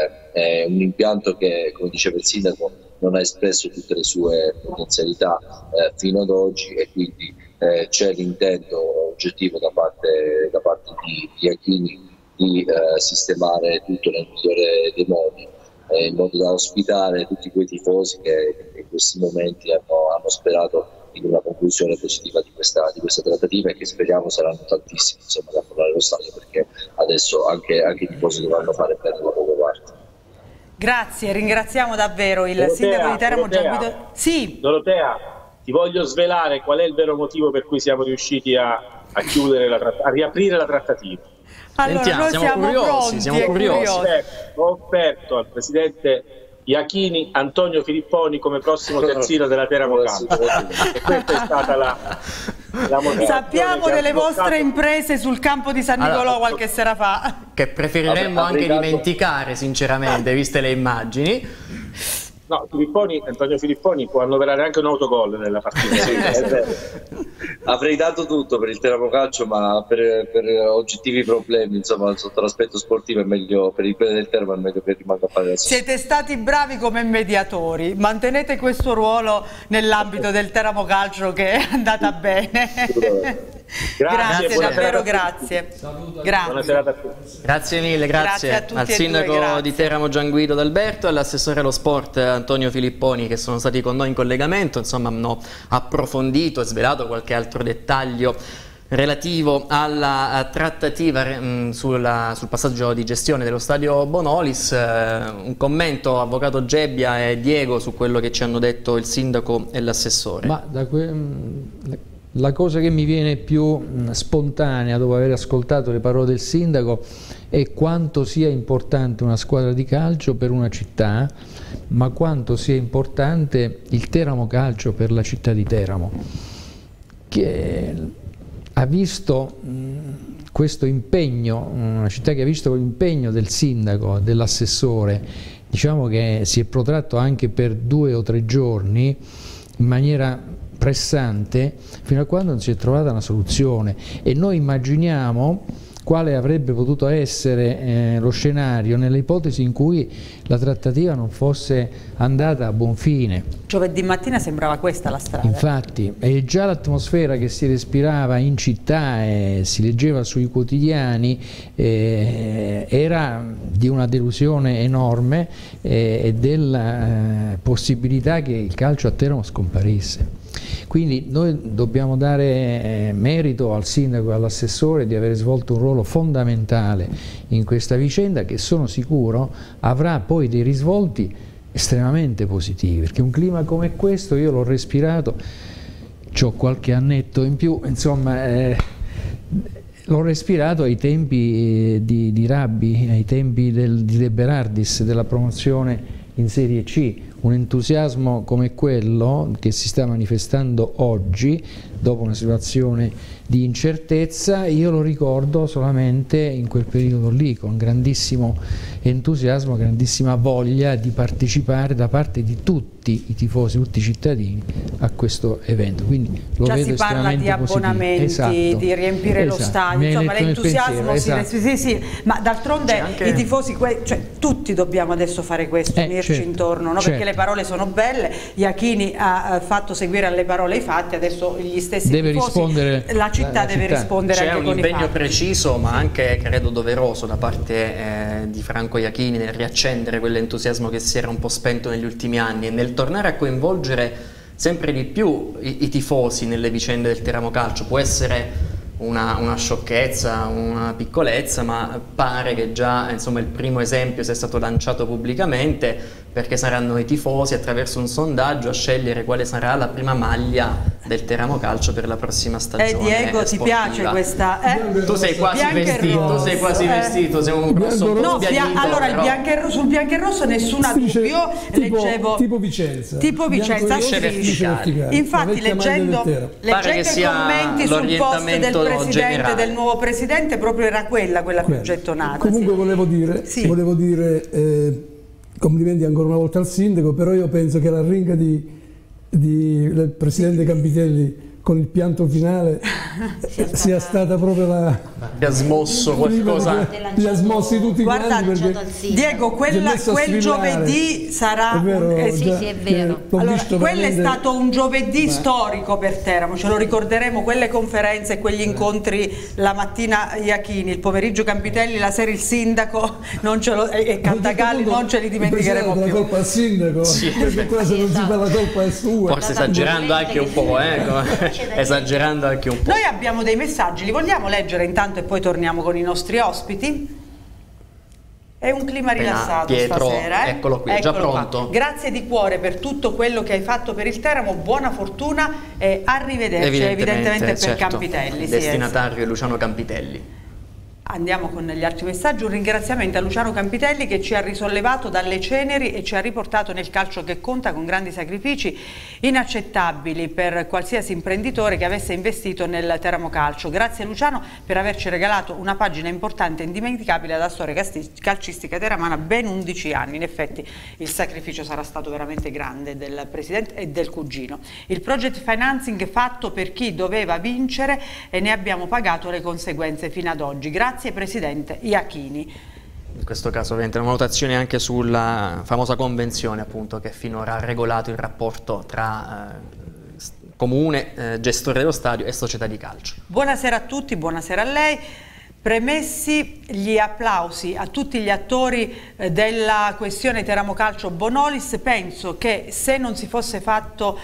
È un impianto che, come diceva il Sindaco, non ha espresso tutte le sue potenzialità fino ad oggi, e quindi c'è l'intento oggettivo da parte di Iachini di sistemare tutto nel migliore dei modi, in modo da ospitare tutti quei tifosi che in questi momenti hanno sperato in una conclusione positiva di questa trattativa, e che speriamo saranno tantissimi, insomma, da affollare lo stadio, perché adesso anche i tifosi dovranno fare bene la loro parte. Grazie, ringraziamo davvero il sindaco di Teramo Gianguido. Sì. Dorotea, ti voglio svelare qual è il vero motivo per cui siamo riusciti a riaprire la trattativa. Allora, sentiamo, noi siamo curiosi. Ho offerto al presidente Iachini Antonio Filipponi come prossimo terzino della Teramo Calcio, e questa è stata la motivazione. Sappiamo delle vostre imprese sul campo di San Nicolò qualche sera fa, che preferiremmo anche dimenticare sinceramente, viste le immagini. No, Antonio Filipponi può annoverare anche un autogol nella partita. Avrei dato tutto per il Teramo Calcio, ma per oggettivi problemi, insomma, sotto l'aspetto sportivo è meglio, per il bene del Teramo è meglio che rimanga a fare la sua. Siete stati bravi come mediatori, mantenete questo ruolo nell'ambito del Teramo Calcio, che è andata bene. Grazie, davvero grazie. Grazie mille, grazie al sindaco di Teramo Gianguido D'Alberto e all'assessore allo sport Antonio Filipponi, che sono stati con noi in collegamento, insomma hanno approfondito e svelato qualche altro dettaglio relativo alla trattativa sul passaggio di gestione dello stadio Bonolis. Un commento, avvocato Gebbia e Diego, su quello che ci hanno detto il sindaco e l'assessore. Ma la cosa che mi viene più spontanea dopo aver ascoltato le parole del sindaco è quanto sia importante una squadra di calcio per una città, ma quanto sia importante il Teramo Calcio per la città di Teramo, che ha visto questo impegno, una città che ha visto l'impegno del sindaco, dell'assessore, diciamo che si è protratto anche per 2 o 3 giorni in maniera pressante, fino a quando non si è trovata una soluzione, e noi immaginiamo quale avrebbe potuto essere lo scenario nelle ipotesi in cui la trattativa non fosse andata a buon fine. Giovedì mattina sembrava questa la strada. Infatti, e già l'atmosfera che si respirava in città e si leggeva sui quotidiani era di una delusione enorme e della possibilità che il calcio a Teramo scomparisse. Quindi noi dobbiamo dare merito al sindaco e all'assessore di aver svolto un ruolo fondamentale in questa vicenda, che sono sicuro avrà poi dei risvolti estremamente positivi, perché un clima come questo io l'ho respirato, c'ho qualche annetto in più, insomma l'ho respirato ai tempi di Rabbi, ai tempi di De Berardis, della promozione in Serie C. Un entusiasmo come quello che si sta manifestando oggi dopo una situazione di incertezza. Io lo ricordo solamente in quel periodo lì, con grandissimo entusiasmo, grandissima voglia di partecipare da parte di tutti i tifosi, tutti i cittadini a questo evento. Quindi lo già vedo si parla di abbonamenti, esatto, di riempire lo stadio, insomma l'entusiasmo sì, ma d'altronde anche i tifosi, cioè tutti dobbiamo adesso fare questo, unirci intorno, no? Perché le parole sono belle, Iachini ha fatto seguire alle parole i fatti, adesso gli stessi tifosi, la città deve rispondere anche con i fatti. C'è un impegno preciso ma anche credo doveroso da parte di Franco Iachini nel riaccendere quell'entusiasmo che si era un po' spento negli ultimi anni e nel tornare a coinvolgere sempre di più i tifosi nelle vicende del Teramo Calcio. Può essere una sciocchezza, una piccolezza, ma pare che già insomma il primo esempio sia stato lanciato pubblicamente, perché saranno i tifosi attraverso un sondaggio a scegliere quale sarà la prima maglia del Teramo Calcio per la prossima stagione. Diego, sportiva. ti piace questa? Tu sei quasi vestito, sei un grosso no, allora sul bianco e rosso nessuna dubbio, leggevo tipo Vicenza. Infatti leggendo i commenti sul post del presidente, del nuovo presidente, proprio era quella più gettonata. Comunque volevo dire complimenti ancora una volta al sindaco, però io penso che la ringa del presidente Campitelli con il pianto finale sia stata proprio la... Li ha smosso qualcosa. Li ha smossi tutti quanti perché... Diego, quel giovedì sarà... È vero, è vero. Allora, quello è stato un giovedì storico per Teramo, ce lo ricorderemo, quelle conferenze, quegli incontri la mattina Iachini, il pomeriggio Campitelli, la sera il sindaco e Cantagalli, non ce li dimenticheremo più. La colpa al sindaco, perché qua se non si fa la colpa è sua. Forse esagerando anche un po', esagerando anche un po'. Noi abbiamo dei messaggi, li vogliamo leggere intanto e poi torniamo con i nostri ospiti. È un clima rilassato Pietro, stasera. Eccolo qui, già pronto. Qua. Grazie di cuore per tutto quello che hai fatto per il Teramo, buona fortuna e arrivederci evidentemente per Campitelli. Destinatario Luciano Campitelli. Andiamo con gli altri messaggi. Un ringraziamento a Luciano Campitelli che ci ha risollevato dalle ceneri e ci ha riportato nel calcio che conta con grandi sacrifici inaccettabili per qualsiasi imprenditore che avesse investito nel Teramo Calcio. Grazie Luciano per averci regalato una pagina importante e indimenticabile della storia calcistica teramana, ben 11 anni. In effetti il sacrificio sarà stato veramente grande del presidente e del cugino. Il project financing fatto per chi doveva vincere e ne abbiamo pagato le conseguenze fino ad oggi. Grazie Presidente Iachini. In questo caso ovviamente una valutazione anche sulla famosa convenzione appunto che finora ha regolato il rapporto tra comune, gestore dello stadio e società di calcio. Buonasera a tutti, buonasera a lei. Premessi gli applausi a tutti gli attori della questione Teramo Calcio Bonolis, penso che se non si fosse fatto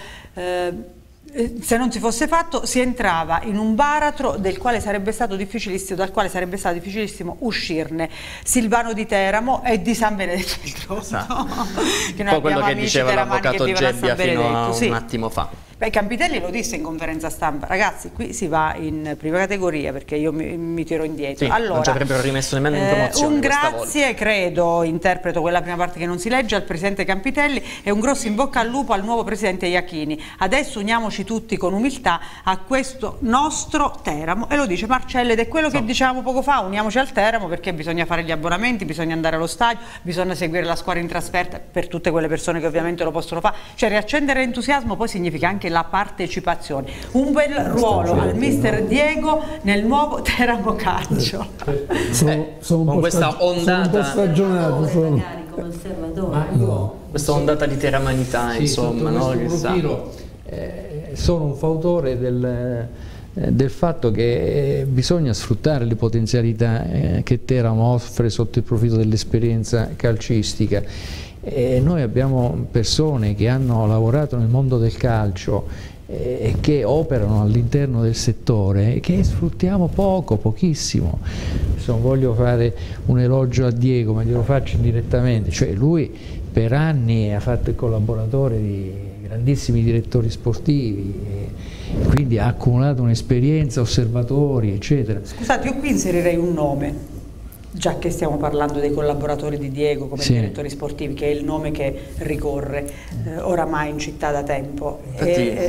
si entrava in un baratro dal quale sarebbe stato difficilissimo uscirne. Silvano di Teramo e di San Benedetto del Tronto. Che un po' quello che diceva l'avvocato Gebbia fino a un attimo fa. Beh, Campitelli lo disse in conferenza stampa, ragazzi, qui si va in prima categoria perché io mi tiro indietro. Sì, allora, non ci avrebbero rimesso nemmeno in promozione. Un grazie, credo, interpreto quella prima parte che non si legge, al presidente Campitelli e un grosso in bocca al lupo al nuovo presidente Iachini. Adesso uniamoci tutti con umiltà a questo nostro Teramo, e lo dice Marcello, ed è quello che dicevamo poco fa, uniamoci al Teramo perché bisogna fare gli abbonamenti, bisogna andare allo stadio, bisogna seguire la squadra in trasferta per tutte quelle persone che ovviamente lo possono fare, cioè riaccendere l'entusiasmo poi significa anche la partecipazione. Un bel ruolo al mister Diego nel nuovo Teramo Calcio. Sono con questa ondata, un po' stagionato. Questa ondata di teramanità, insomma, no? Sono un fautore del fatto che bisogna sfruttare le potenzialità che Teramo offre sotto il profilo dell'esperienza calcistica. Noi abbiamo persone che hanno lavorato nel mondo del calcio e che operano all'interno del settore e che sfruttiamo pochissimo. Voglio fare un elogio a Diego, ma glielo faccio direttamente, cioè lui per anni ha fatto il collaboratore di grandissimi direttori sportivi, e quindi ha accumulato un'esperienza, osservatori, eccetera. Scusate, io qui inserirei un nome, già che stiamo parlando dei collaboratori di Diego come direttori sportivi, che è il nome che ricorre oramai in città da tempo.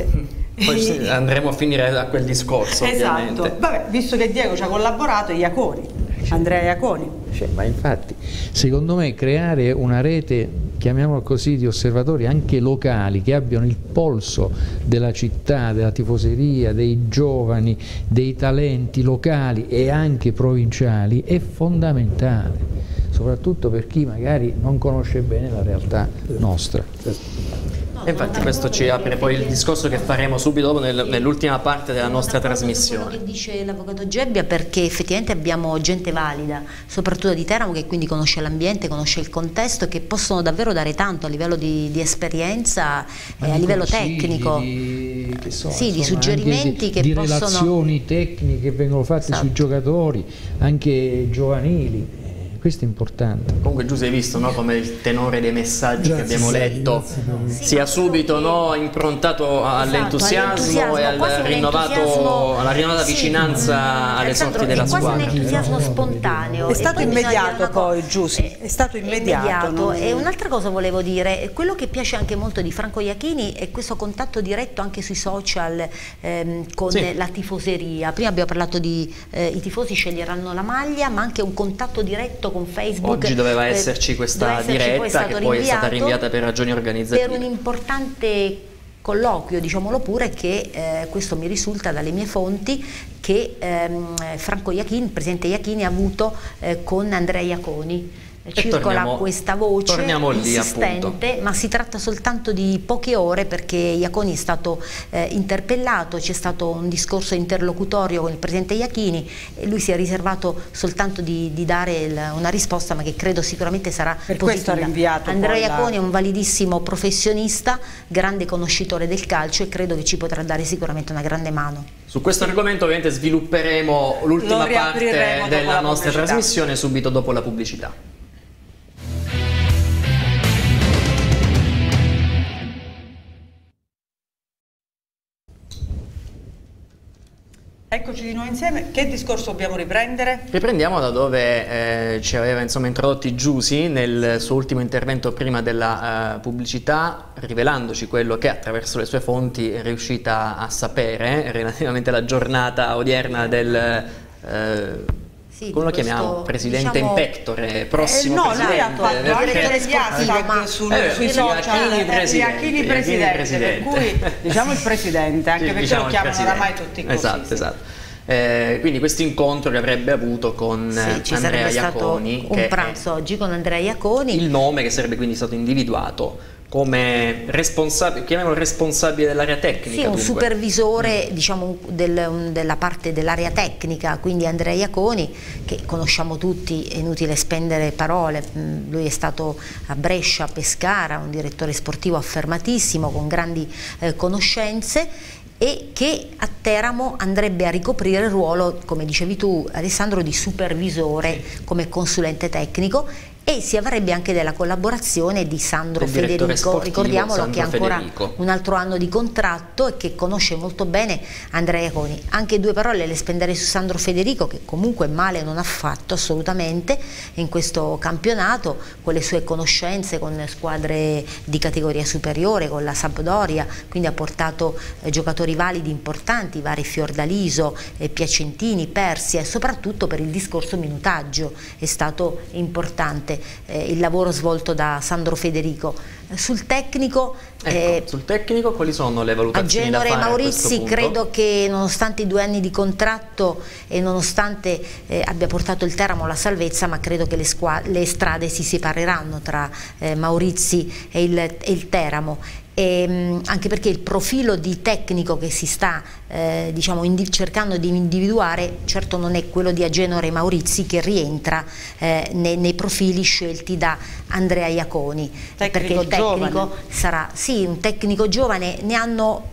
Poi andremo a finire a quel discorso, ovviamente. Esatto. Vabbè, visto che Diego ci ha collaborato, Iaconi, Andrea Iaconi. Ma infatti, secondo me creare una rete, chiamiamola così, di osservatori anche locali che abbiano il polso della città, della tifoseria, dei giovani, dei talenti locali e anche provinciali è fondamentale, soprattutto per chi magari non conosce bene la realtà nostra. E infatti questo ci apre poi il discorso che faremo subito dopo nell'ultima parte della nostra trasmissione. Quello che dice l'avvocato Gebbia, perché effettivamente abbiamo gente valida, soprattutto di Teramo, che quindi conosce l'ambiente, conosce il contesto, e che possono davvero dare tanto a livello di esperienza e a livello tecnico. Di suggerimenti di relazioni tecniche che vengono fatte sui giocatori, anche giovanili. Questo è importante. Comunque Giuse, hai visto, no, come il tenore dei messaggi che abbiamo letto sia subito, no, improntato all'entusiasmo e alla rinnovata vicinanza alle sorti della squadra. È quasi un entusiasmo spontaneo. È stato immediato poi, Giuse, è stato immediato. E un'altra cosa volevo dire, quello che piace anche molto di Franco Iachini è questo contatto diretto anche sui social con la tifoseria. Prima abbiamo parlato di i tifosi sceglieranno la maglia, ma anche un contatto diretto con Facebook. Oggi doveva esserci questa diretta che poi è stata rinviata per ragioni organizzative. Per un importante colloquio, diciamolo pure, che questo mi risulta dalle mie fonti, che Franco Iachini, il presidente Iachini, ha avuto con Andrea Iaconi. Circola questa voce insistente, ma si tratta soltanto di poche ore, perché Iaconi è stato interpellato, c'è stato un discorso interlocutorio con il presidente Iachini e lui si è riservato soltanto di dare una risposta, ma che credo sicuramente sarà positiva. Andrea Iaconi è un validissimo professionista, grande conoscitore del calcio, e credo che ci potrà dare sicuramente una grande mano. Su questo argomento ovviamente svilupperemo l'ultima parte della nostra trasmissione subito dopo la pubblicità. Eccoci di nuovo insieme. Che discorso dobbiamo riprendere? Riprendiamo da dove ci aveva introdotti Giusi nel suo ultimo intervento prima della pubblicità, rivelandoci quello che attraverso le sue fonti è riuscita a sapere relativamente alla giornata odierna del come lo chiamiamo? Presidente in pectore, prossimo presidente. Lui ha fatto anche sui social Iachini presidente, per cui diciamo il presidente, anche perché lo chiamano oramai tutti così. Esatto. Quindi questo incontro che avrebbe avuto con Andrea Iaconi, un pranzo oggi con Andrea Iaconi, il nome che sarebbe quindi stato individuato come responsabile, chiamiamolo responsabile dell'area tecnica. Sì, un supervisore, diciamo, della parte dell'area tecnica, quindi Andrea Iaconi, che conosciamo tutti, è inutile spendere parole, lui è stato a Brescia, a Pescara, un direttore sportivo affermatissimo, con grandi conoscenze, e che a Teramo andrebbe a ricoprire il ruolo, come dicevi tu Alessandro, di supervisore come consulente tecnico, e si avrebbe anche della collaborazione di Sandro Federico, ricordiamolo, che ha ancora un altro anno di contratto e che conosce molto bene Andrea Iaconi. Anche due parole le spenderei su Sandro Federico, che comunque male non ha fatto assolutamente in questo campionato, con le sue conoscenze con squadre di categoria superiore, con la Sampdoria, quindi ha portato giocatori validi importanti, vari Fiordaliso, Piacentini, Persia, e soprattutto per il discorso minutaggio è stato importante il lavoro svolto da Sandro Federico. Sul tecnico, sul tecnico quali sono le valutazioni da fare? Maurizzi, credo che nonostante i 2 anni di contratto e nonostante abbia portato il Teramo alla salvezza, ma credo che le strade si separeranno tra Maurizzi e il Teramo. Anche perché il profilo di tecnico che si sta diciamo cercando di individuare certo non è quello di Agenore e Maurizzi, che rientra nei profili scelti da Andrea Iaconi, perché il tecnico sarà un tecnico giovane, ne hanno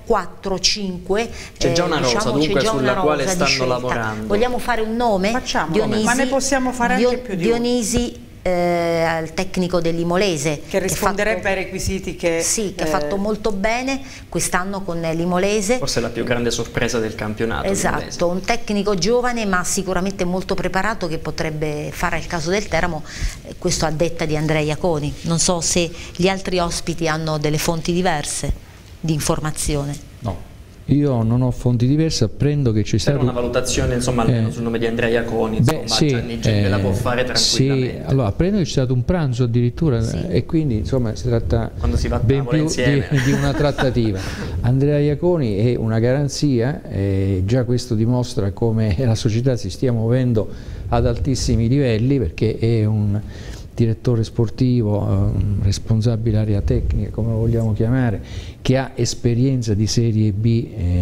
4-5, c'è già una rosa, dunque, sulla quale stanno lavorando. Vogliamo fare un nome? Facciamo, Dionisi, ma ne possiamo fare anche più di Dionisi, al tecnico dell'Imolese, che risponderebbe ai requisiti che ha fatto molto bene quest'anno con l'Imolese, forse la più grande sorpresa del campionato. Esatto, un tecnico giovane ma sicuramente molto preparato, che potrebbe fare il caso del Teramo, questo a detta di Andrea Iaconi. Non so se gli altri ospiti hanno delle fonti diverse di informazione. No, Io non ho fonti diverse, apprendo che c'è stata una valutazione, insomma, almeno sul nome di Andrea Iaconi, insomma, Gianni Gebbia la può fare tranquillamente. Sì, allora apprendo che c'è stato un pranzo addirittura, e quindi insomma si tratta ben più di una trattativa. Andrea Iaconi è una garanzia, già questo dimostra come la società si stia muovendo ad altissimi livelli, perché è un direttore sportivo, responsabile area tecnica, come lo vogliamo chiamare, che ha esperienza di Serie B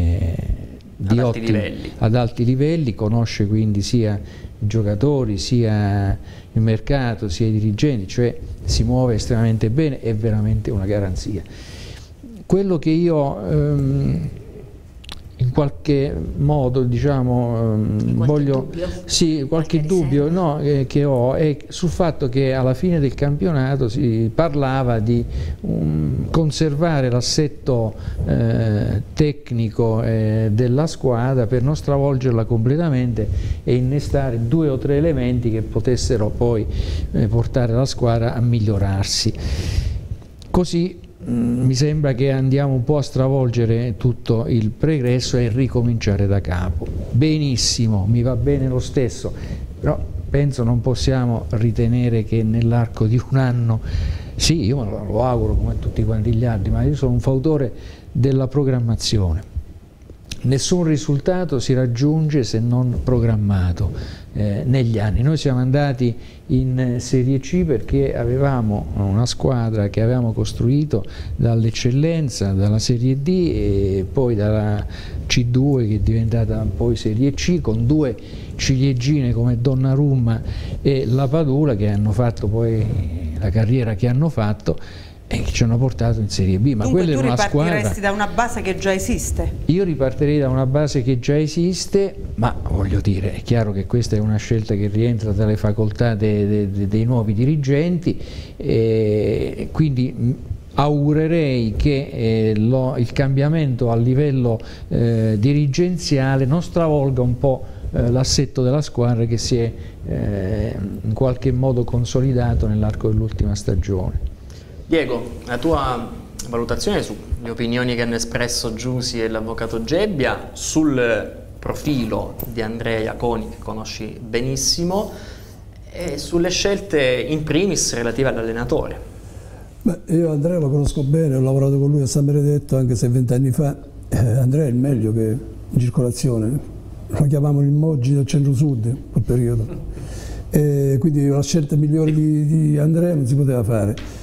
ad alti livelli, conosce quindi sia i giocatori, sia il mercato, sia i dirigenti, cioè si muove estremamente bene, è veramente una garanzia. Quello che io in qualche modo, diciamo, voglio, sì, qualche dubbio che ho è sul fatto che alla fine del campionato si parlava di conservare l'assetto tecnico della squadra per non stravolgerla completamente e innestare 2 o 3 elementi che potessero poi portare la squadra a migliorarsi. Così mi sembra che andiamo un po' a stravolgere tutto il pregresso e ricominciare da capo. Benissimo, mi va bene lo stesso, però penso non possiamo ritenere che nell'arco di un anno, sì, io me lo auguro come tutti quanti gli altri, ma io sono un fautore della programmazione. Nessun risultato si raggiunge se non programmato negli anni. Noi siamo andati in Serie C perché avevamo una squadra che avevamo costruito dall'eccellenza, dalla Serie D e poi dalla C2 che è diventata poi Serie C, con 2 ciliegine come Donnarumma e la Padula che hanno fatto poi la carriera che hanno fatto e che ci hanno portato in Serie B. Ma dunque quella tu è una ripartiresti squadra... da una base che già esiste? Io ripartirei da una base che già esiste, ma voglio dire, è chiaro che questa è una scelta che rientra tra le facoltà dei nuovi dirigenti, quindi augurerei che il cambiamento a livello dirigenziale non stravolga un po' l'assetto della squadra che si è in qualche modo consolidato nell'arco dell'ultima stagione. Diego, la tua valutazione sulle opinioni che hanno espresso Giusi e l'avvocato Gebbia sul profilo di Andrea Iaconi, che conosci benissimo, e sulle scelte in primis relative all'allenatore. Beh, io Andrea lo conosco bene, ho lavorato con lui a San Benedetto anche se 20 anni fa. Andrea è il meglio che in circolazione, lo chiamavamo il Moggi del centro-sud in quel periodo, quindi la scelta migliore di Andrea non si poteva fare.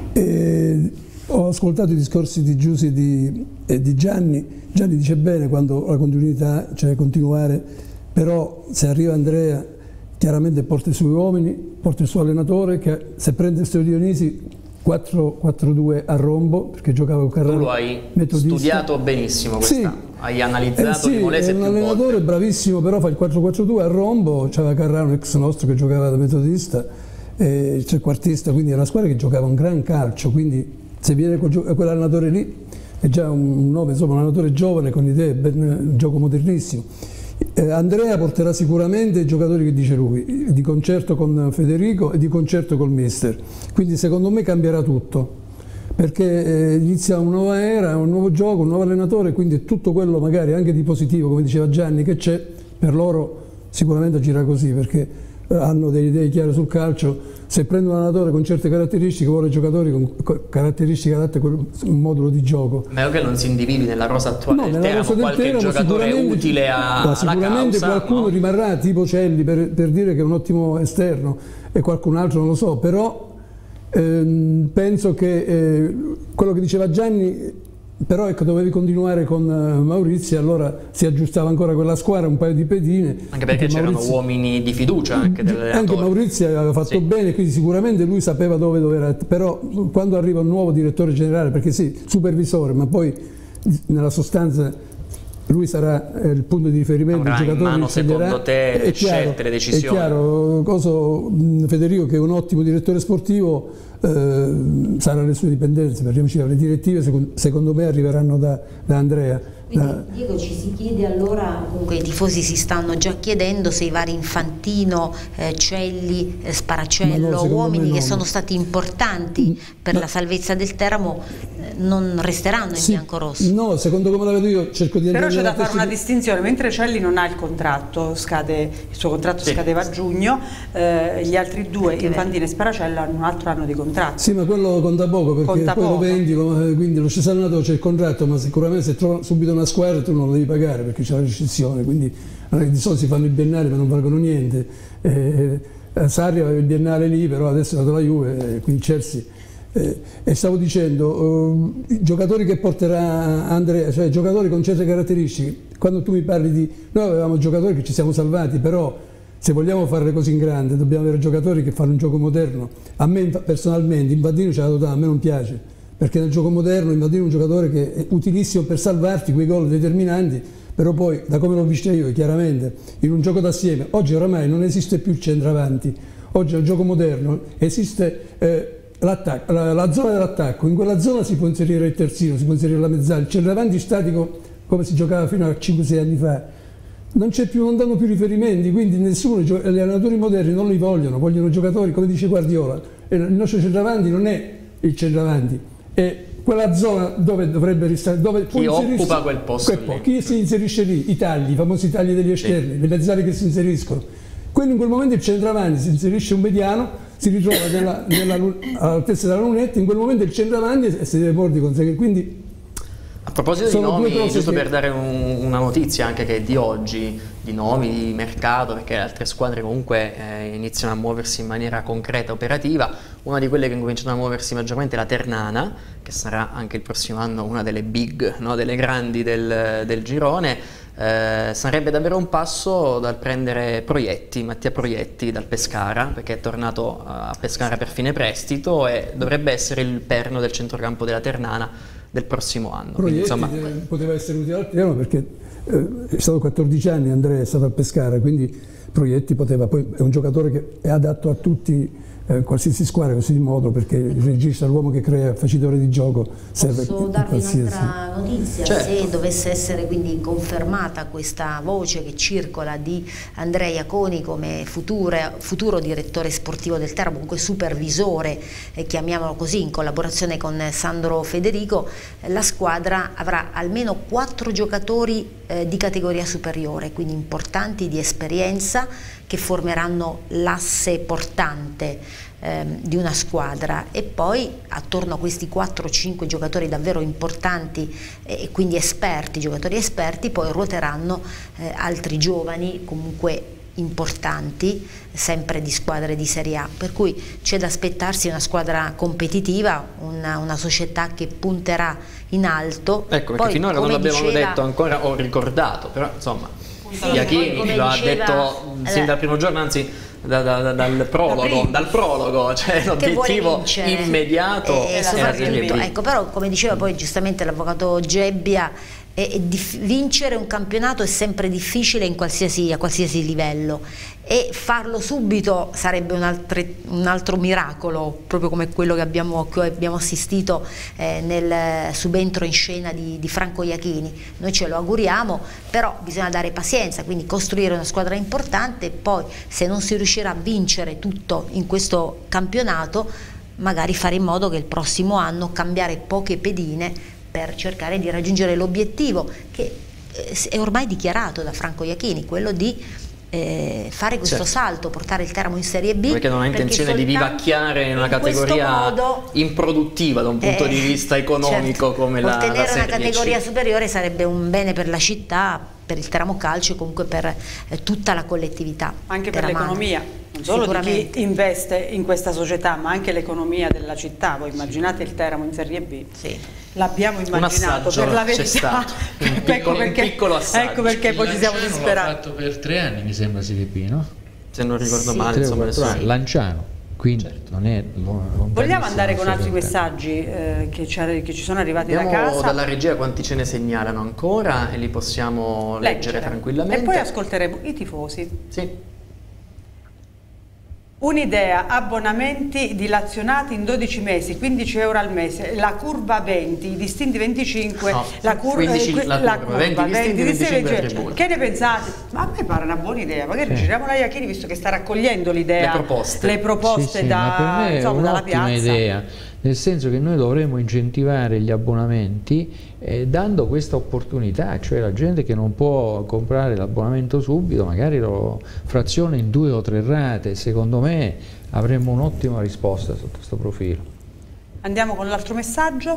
Ho ascoltato i discorsi di Giusi e di Gianni. Gianni dice bene quando la continuità, cioè continuare, però se arriva Andrea chiaramente porta i suoi uomini, porta il suo allenatore che se prende Stefano Dionisi 4-4-2 a rombo, perché giocava con Carraro. Tu lo hai studiato benissimo quest'anno, sì, hai analizzato sì, Limolese più volte. È un allenatore bravissimo, però fa il 4-4-2 a rombo, c'era Carraro, un ex nostro che giocava da metodista, il trequartista, quindi è una squadra che giocava un gran calcio, quindi se viene quell'allenatore lì è già un nome, insomma un allenatore giovane con idee, un gioco modernissimo. Andrea porterà sicuramente i giocatori che dice lui, di concerto con Federico e di concerto col mister, quindi secondo me cambierà tutto, perché inizia una nuova era, un nuovo gioco, un nuovo allenatore, quindi tutto quello magari anche di positivo, come diceva Gianni, che c'è, per loro sicuramente gira così, perché hanno delle idee chiare sul calcio. Se prende un allenatore con certe caratteristiche, vuole giocatori con caratteristiche adatte a quel modulo di gioco. Ma è che non si individui nella rosa attuale del Teramo qualche giocatore utile alla sicuramente causa, qualcuno no? Rimarrà, tipo Celli, per dire che è un ottimo esterno, e qualcun altro non lo so, però penso che quello che diceva Gianni, però ecco, dovevi continuare con Maurizio, allora si aggiustava ancora quella squadra, un paio di pedine. Anche perché c'erano uomini di fiducia anche dell'allenatore. Anche Maurizio aveva fatto bene, quindi sicuramente lui sapeva dove doveva, però quando arriva un nuovo direttore generale, perché sì, supervisore, ma poi nella sostanza lui sarà il punto di riferimento, il giocatore in mano secondo te le scelte, le decisioni. È chiaro, Federico, che è un ottimo direttore sportivo, sarà alle sue dipendenze, parliamoci, le direttive secondo me arriveranno da Andrea. Quindi, Diego, ci si chiede allora, comunque i tifosi si stanno già chiedendo se i vari Infantino, Celli, Sparacello, uomini che sono stati importanti per la salvezza del Teramo, non resteranno in biancorossi. No, secondo come la vedo io cerco di andare. Però c'è da fare una distinzione, mentre Celli non ha il contratto, il suo contratto scadeva a giugno, gli altri due, Infantini e Sparacella, hanno un altro anno di contratto. Sì, ma quello conta poco, perché conta poi poco. Lo vendi, quindi lo stesso allenatore c'è il contratto, ma sicuramente se trova subito una squadra tu non lo devi pagare perché c'è la rescissione, quindi di solito si fanno i biennali ma non valgono niente. Sarri aveva il biennale lì, però adesso è andato la Juve, quindi Chelsea. E stavo dicendo, i giocatori che porterà Andrea, cioè giocatori con certe caratteristiche, quando tu mi parli di... Noi avevamo giocatori che ci siamo salvati, però se vogliamo fare le cose in grande dobbiamo avere giocatori che fanno un gioco moderno. A me personalmente Infantino ce l'ha dato, a me non piace, perché nel gioco moderno Infantino è un giocatore che è utilissimo per salvarti quei gol determinanti, però poi, da come l'ho visto io, chiaramente, in un gioco d'assieme, oggi oramai non esiste più il centravanti, oggi nel gioco moderno esiste la zona dell'attacco, in quella zona si può inserire il terzino, si può inserire la mezzala, il centravanti statico come si giocava fino a 5-6 anni fa, non danno più riferimenti, quindi nessuno, gli allenatori moderni non li vogliono giocatori, come dice Guardiola, il nostro centravanti non è il centravanti, è quella zona dove dovrebbe restare, dove chi occupa quel posto lì. Chi si inserisce lì, i tagli, i famosi tagli degli esterni, le mezzali che si inseriscono, quello in quel momento il centravanti si inserisce un mediano, si ritrova all'altezza della lunetta, in quel momento il centravanti si deve porre di conseguenza. Quindi a proposito di nomi, giusto per dare una notizia anche che è di oggi, di nomi, di mercato, perché le altre squadre comunque iniziano a muoversi in maniera concreta, operativa. Una di quelle che cominciano a muoversi maggiormente è la Ternana, che sarà anche il prossimo anno una delle big, no, delle grandi del girone. Sarebbe davvero un passo dal prendere Mattia Proietti dal Pescara, perché è tornato a Pescara per fine prestito e dovrebbe essere il perno del centrocampo della Ternana del prossimo anno. Proietti, insomma, poteva essere utile al Tirreno perché è stato 14 anni, Andrea è stato a Pescara, quindi Proietti poteva, poi è un giocatore che è adatto a tutti, qualsiasi squadra, qualsiasi modo, perché il regista, l'uomo che crea, facitore di gioco, serve. Posso darvi un'altra notizia? Certo. Se dovesse essere quindi confermata questa voce che circola di Andrea Iaconi come futuro direttore sportivo del Teramo, comunque supervisore, chiamiamolo così, in collaborazione con Sandro Federico, la squadra avrà almeno 4 giocatori di categoria superiore, quindi importanti, di esperienza, che formeranno l'asse portante di una squadra, e poi attorno a questi 4-5 giocatori davvero importanti e quindi esperti, giocatori esperti, poi ruoteranno altri giovani comunque importanti, sempre di squadre di Serie A, per cui c'è da aspettarsi una squadra competitiva, una società che punterà in alto. Ecco, perché finora non l'abbiamo detto ancora, ho ricordato, però insomma Iachini lo ha detto sin dal primo giorno, anzi dal prologo, cioè l'obiettivo immediato era soprattutto, ecco, però come diceva poi giustamente l'avvocato Gebbia, vincere un campionato è sempre difficile a qualsiasi livello, e farlo subito sarebbe un altro miracolo, proprio come quello che abbiamo assistito nel subentro in scena di Franco Iachini. Noi ce lo auguriamo, però bisogna dare pazienza, quindi costruire una squadra importante, e poi se non si riuscirà a vincere tutto in questo campionato, magari fare in modo che il prossimo anno cambiare poche pedine per cercare di raggiungere l'obiettivo che è ormai dichiarato da Franco Iachini, quello di fare questo salto, portare il Teramo in Serie B, perché non ha intenzione di vivacchiare in una categoria improduttiva da un punto di vista economico, come la Serie C. Ottenere una categoria superiore sarebbe un bene per la città, per il Teramo Calcio e comunque per tutta la collettività, anche per l'economia, non solo di chi investe in questa società, ma anche l'economia della città. Voi immaginate il Teramo in Serie B? Sì. L'abbiamo immaginato, per la verità. Un piccolo assaggio. Ecco perché poi ci siamo disperati. L'ha fatto per 3 anni, mi sembra, Serie B, no? Se non ricordo male, insomma, Lanciano. Quindi non è vogliamo andare con altri messaggi che ci sono arrivati da casa. Dalla regia quanti ce ne segnalano ancora e li possiamo leggere tranquillamente. E poi ascolteremo i tifosi. Sì. Un'idea, abbonamenti dilazionati in 12 mesi, 15 euro al mese, la curva 20, i distinti 25, no, la curva 20 distinti 25. Che ne pensate? Ma a me pare una buona idea, magari giriamo la Iachini, visto che sta raccogliendo l'idea, le proposte sì, da, ma per me insomma, è dalla piazza. Idea, nel senso che noi dovremmo incentivare gli abbonamenti dando questa opportunità, cioè la gente che non può comprare l'abbonamento subito magari lo fraziona in 2 o 3 rate. Secondo me avremmo un'ottima risposta sotto questo profilo. Andiamo con l'altro messaggio.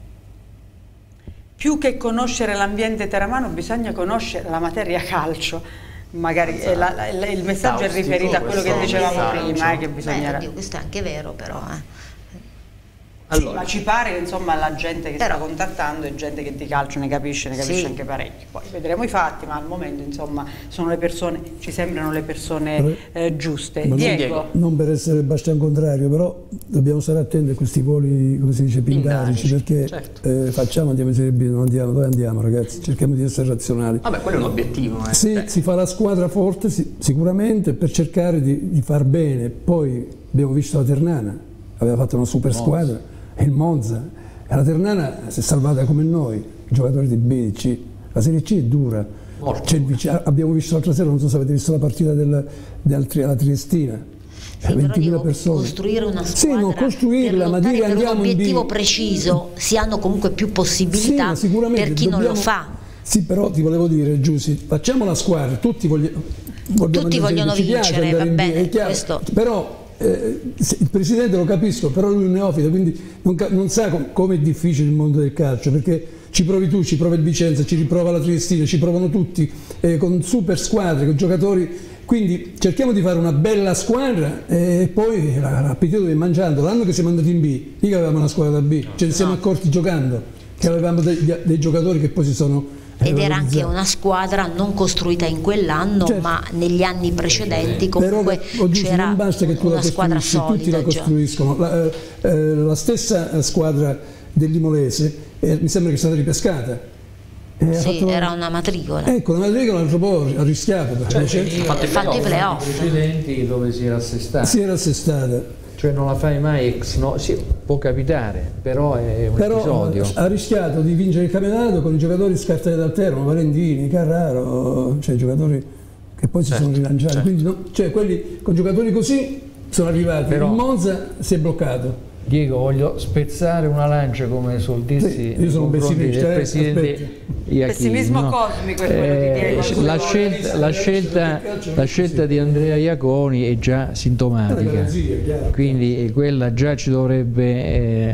Più che conoscere l'ambiente teramano bisogna conoscere la materia calcio. Magari il messaggio è riferito a quello che dicevamo prima, che bisognerà... questo è anche vero, però... Allora. Sì, ma ci pare che insomma la gente che sta contattando è gente che di calcio ne capisce anche parecchio. Poi vedremo i fatti, ma al momento insomma sono le persone, ci sembrano le persone giuste. Diego. Non per essere Bastian contrario, però dobbiamo stare attenti a questi voli, come si dice, pindarici, perché facciamo, andiamo in Serie B, non andiamo, dove andiamo ragazzi? Cerchiamo di essere razionali. Vabbè, quello è un obiettivo. Sì, si fa la squadra forte sicuramente per cercare di far bene. Poi abbiamo visto la Ternana, aveva fatto una super squadra. Il Monza, e la Ternana si è salvata come noi, giocatori di B, C. La Serie C è dura. Abbiamo visto l'altra sera, non so se avete visto la partita della Triestina. Sì, 20.000 persone. Costruire una squadra, costruirla, ma dire per andiamo un obiettivo in B. preciso, si hanno comunque più possibilità per chi non lo fa. Sì, però ti volevo dire, Giussi, facciamo la squadra, tutti vogliono vincere, va bene, questo. Però il presidente lo capisco, però lui è un neofita, quindi non sa come è difficile il mondo del calcio, perché ci provi tu, ci prova il Vicenza, ci riprova la Triestina, ci provano tutti con super squadre, con giocatori, quindi cerchiamo di fare una bella squadra e poi l'appetito viene mangiando. L'anno che siamo andati in B, mica avevamo una squadra da B, ce ne siamo accorti giocando che avevamo dei giocatori che poi si sono... Ed era anche una squadra non costruita in quell'anno, ma negli anni precedenti comunque c'era non basta che tu una squadra solida. Tutti la costruiscono. La stessa squadra dell'Imolese mi sembra che è stata ripescata. Era una matricola. Ecco, la matricola un po' ha rischiato. Ha fatto i playoff. Precedenti dove si era assestata. Si era assestata. Cioè non la fai mai sì, può capitare, però è un episodio. Ha rischiato di vincere il campionato con i giocatori scartati dal Teramo, Valentini, Carraro, cioè giocatori che poi si sono rilanciati. Quindi quelli con giocatori così sono arrivati. Però il Monza si è bloccato. Diego, voglio spezzare una lancia, come suol dirsi, io sono pessimista, del presidente Iachini. Pessimismo cosmico è quello di Diego. La scelta di Andrea Iaconi è già sintomatica, quindi quella già ci dovrebbe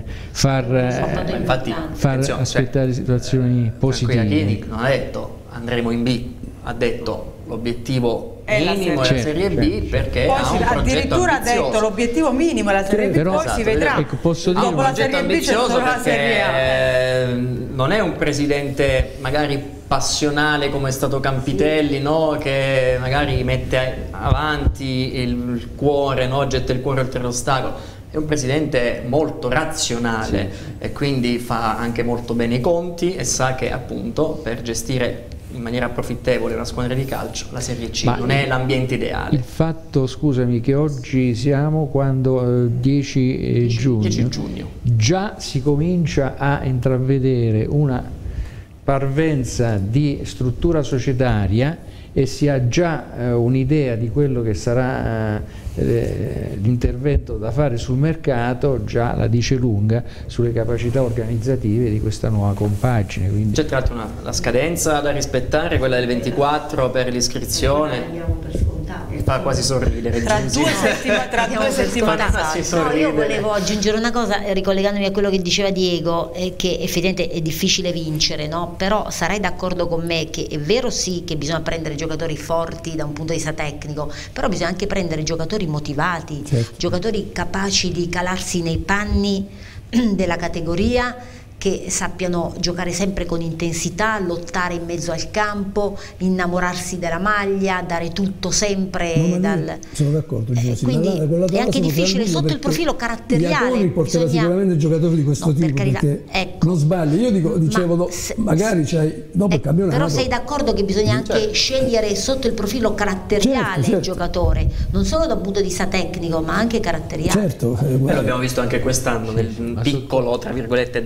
far aspettare situazioni positive. Iachini non ha detto andremo in B, ha detto l'obiettivo minimo è la Serie B, perché poi ha un progetto addirittura ambizioso. ha detto l'obiettivo minimo è la Serie B, poi si vedrà. Ecco, posso dire dopo la Serie B c'è solo la Serie A. Non è un presidente magari passionale come è stato Campitelli, no? Che magari mette avanti il cuore, no? Getta il cuore oltre l'ostacolo. È un presidente molto razionale e quindi fa anche molto bene i conti e sa che appunto per gestire in maniera profittevole una squadra di calcio la Serie C non è l'ambiente ideale. Il fatto, scusami, che oggi siamo quando 10 giugno già si comincia a intravedere una parvenza di struttura societaria e si ha già un'idea di quello che sarà l'intervento da fare sul mercato, già la dice lunga sulle capacità organizzative di questa nuova compagine. C'è tra l'altro la scadenza da rispettare, quella del 24 per l'iscrizione. Fa quasi sorridere. Tra 2 settimane. No, io volevo aggiungere una cosa, ricollegandomi a quello che diceva Diego, che effettivamente è difficile vincere, no? Però sarai d'accordo con me che è vero sì che bisogna prendere giocatori forti da un punto di vista tecnico, però bisogna anche prendere giocatori motivati, giocatori capaci di calarsi nei panni della categoria, che sappiano giocare sempre con intensità, lottare in mezzo al campo, innamorarsi della maglia, dare tutto sempre. Sono d'accordo, quindi è anche difficile sotto il profilo caratteriale. Porterà sicuramente giocatori di questo tipo, perché non sbagli. Io dicevo magari dopo il campionato. Però sei d'accordo che bisogna anche scegliere sotto il profilo caratteriale il giocatore, non solo dal punto di vista tecnico, ma anche caratteriale. Lo abbiamo visto anche quest'anno nel piccolo, tra virgolette, della Salvezza.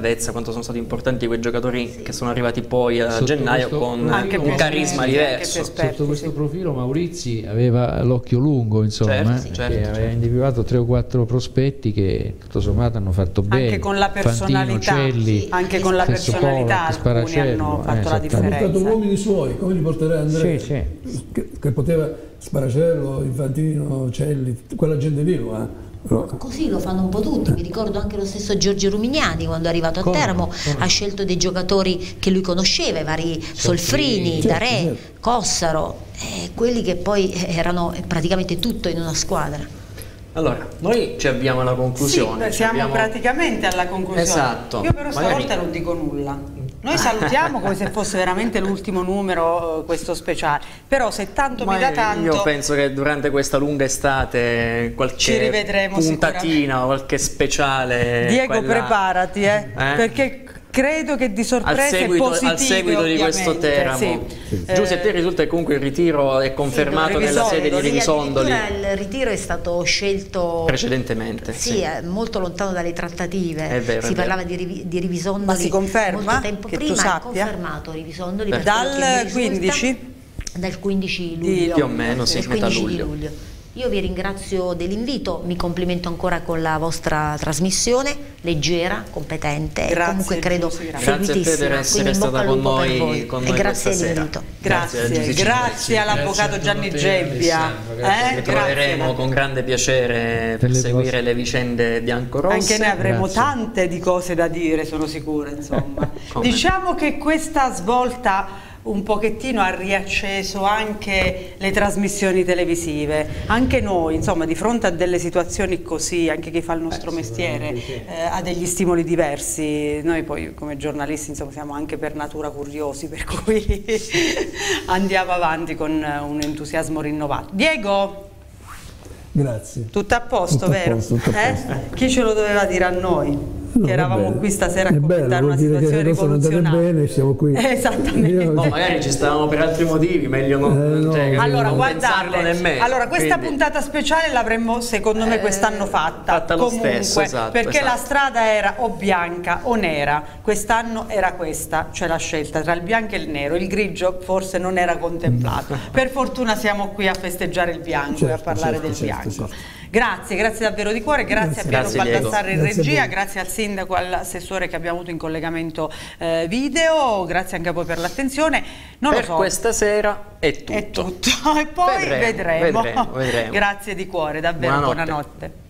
bellezza, quanto sono stati importanti quei giocatori che sono arrivati poi a gennaio con un carisma diverso. Sotto questo profilo Maurizi aveva l'occhio lungo, insomma, certo. Che aveva individuato 3 o 4 prospetti che tutto sommato hanno fatto bene. Anche con la personalità, Fantino, Celli, anche con la personalità alcuni hanno fatto la differenza. Ha portato uomini suoi, come li porterà Andrea? Sì. Che poteva Sparacello, Infantino, Celli, quella gente lì lo ha. Così lo fanno un po' tutti, mi ricordo anche lo stesso Giorgio Rumignani quando è arrivato a Teramo ha scelto dei giocatori che lui conosceva, i vari Solfrini, Darè, Cossaro, quelli che poi erano praticamente tutto in una squadra. Allora, noi ci avviamo alla conclusione. Sì, siamo praticamente alla conclusione. Esatto. Io però stavolta non dico nulla. Noi salutiamo come se fosse veramente l'ultimo numero, questo speciale. Però se tanto mi dà tanto... Io penso che durante questa lunga estate qualche puntatina, qualche speciale... Diego, preparati, perché... Credo che di sorprese positive al seguito di questo Teramo. Giuseppe, te risulta che comunque il ritiro è confermato nella sede di Rivisondoli. Il ritiro è stato scelto precedentemente. Sì, molto lontano dalle trattative. È vero, si parlava di Rivisondoli. Ma si conferma? Molto tempo che prima tu sappia? È confermato Rivisondoli. Dal 15? Dal 15 luglio. Più o meno, sì, metà luglio. Io vi ringrazio dell'invito, mi complimento ancora con la vostra trasmissione, leggera, competente, e comunque credo seguitissima. Grazie a te per essere stata con noi e grazie dell'invito. Grazie all'avvocato Gianni Gebbia. Ritroveremo con grande piacere per seguire le vicende biancorosse. Anche noi avremo tante di cose da dire, sono sicura, insomma. Diciamo che questa svolta un pochettino ha riacceso anche le trasmissioni televisive, anche noi, insomma, di fronte a delle situazioni così, anche chi fa il nostro mestiere ha degli stimoli diversi. Noi poi come giornalisti, insomma, siamo anche per natura curiosi, per cui andiamo avanti con un entusiasmo rinnovato. Diego? Grazie. Tutto a posto, vero? Chi ce lo doveva dire a noi? Che eravamo qui stasera a commentare una situazione rivoluzionaria. Bene, siamo qui. Esattamente. Magari ci stavamo per altri motivi, meglio non, allora, pensarlo nemmeno. Allora, questa puntata speciale l'avremmo secondo me quest'anno fatta lo comunque, stesso, esatto, perché la strada era o bianca o nera. Quest'anno era questa, cioè la scelta tra il bianco e il nero. Il grigio forse non era contemplato. Per fortuna siamo qui a festeggiare il bianco e a parlare del bianco. Grazie davvero di cuore, grazie a Piero Baldassarre in regia, grazie al sindaco, all'assessore che abbiamo avuto in collegamento video, grazie anche a voi per l'attenzione. Questa sera è tutto. E poi vedremo. Vedremo. Grazie di cuore, davvero, buonanotte.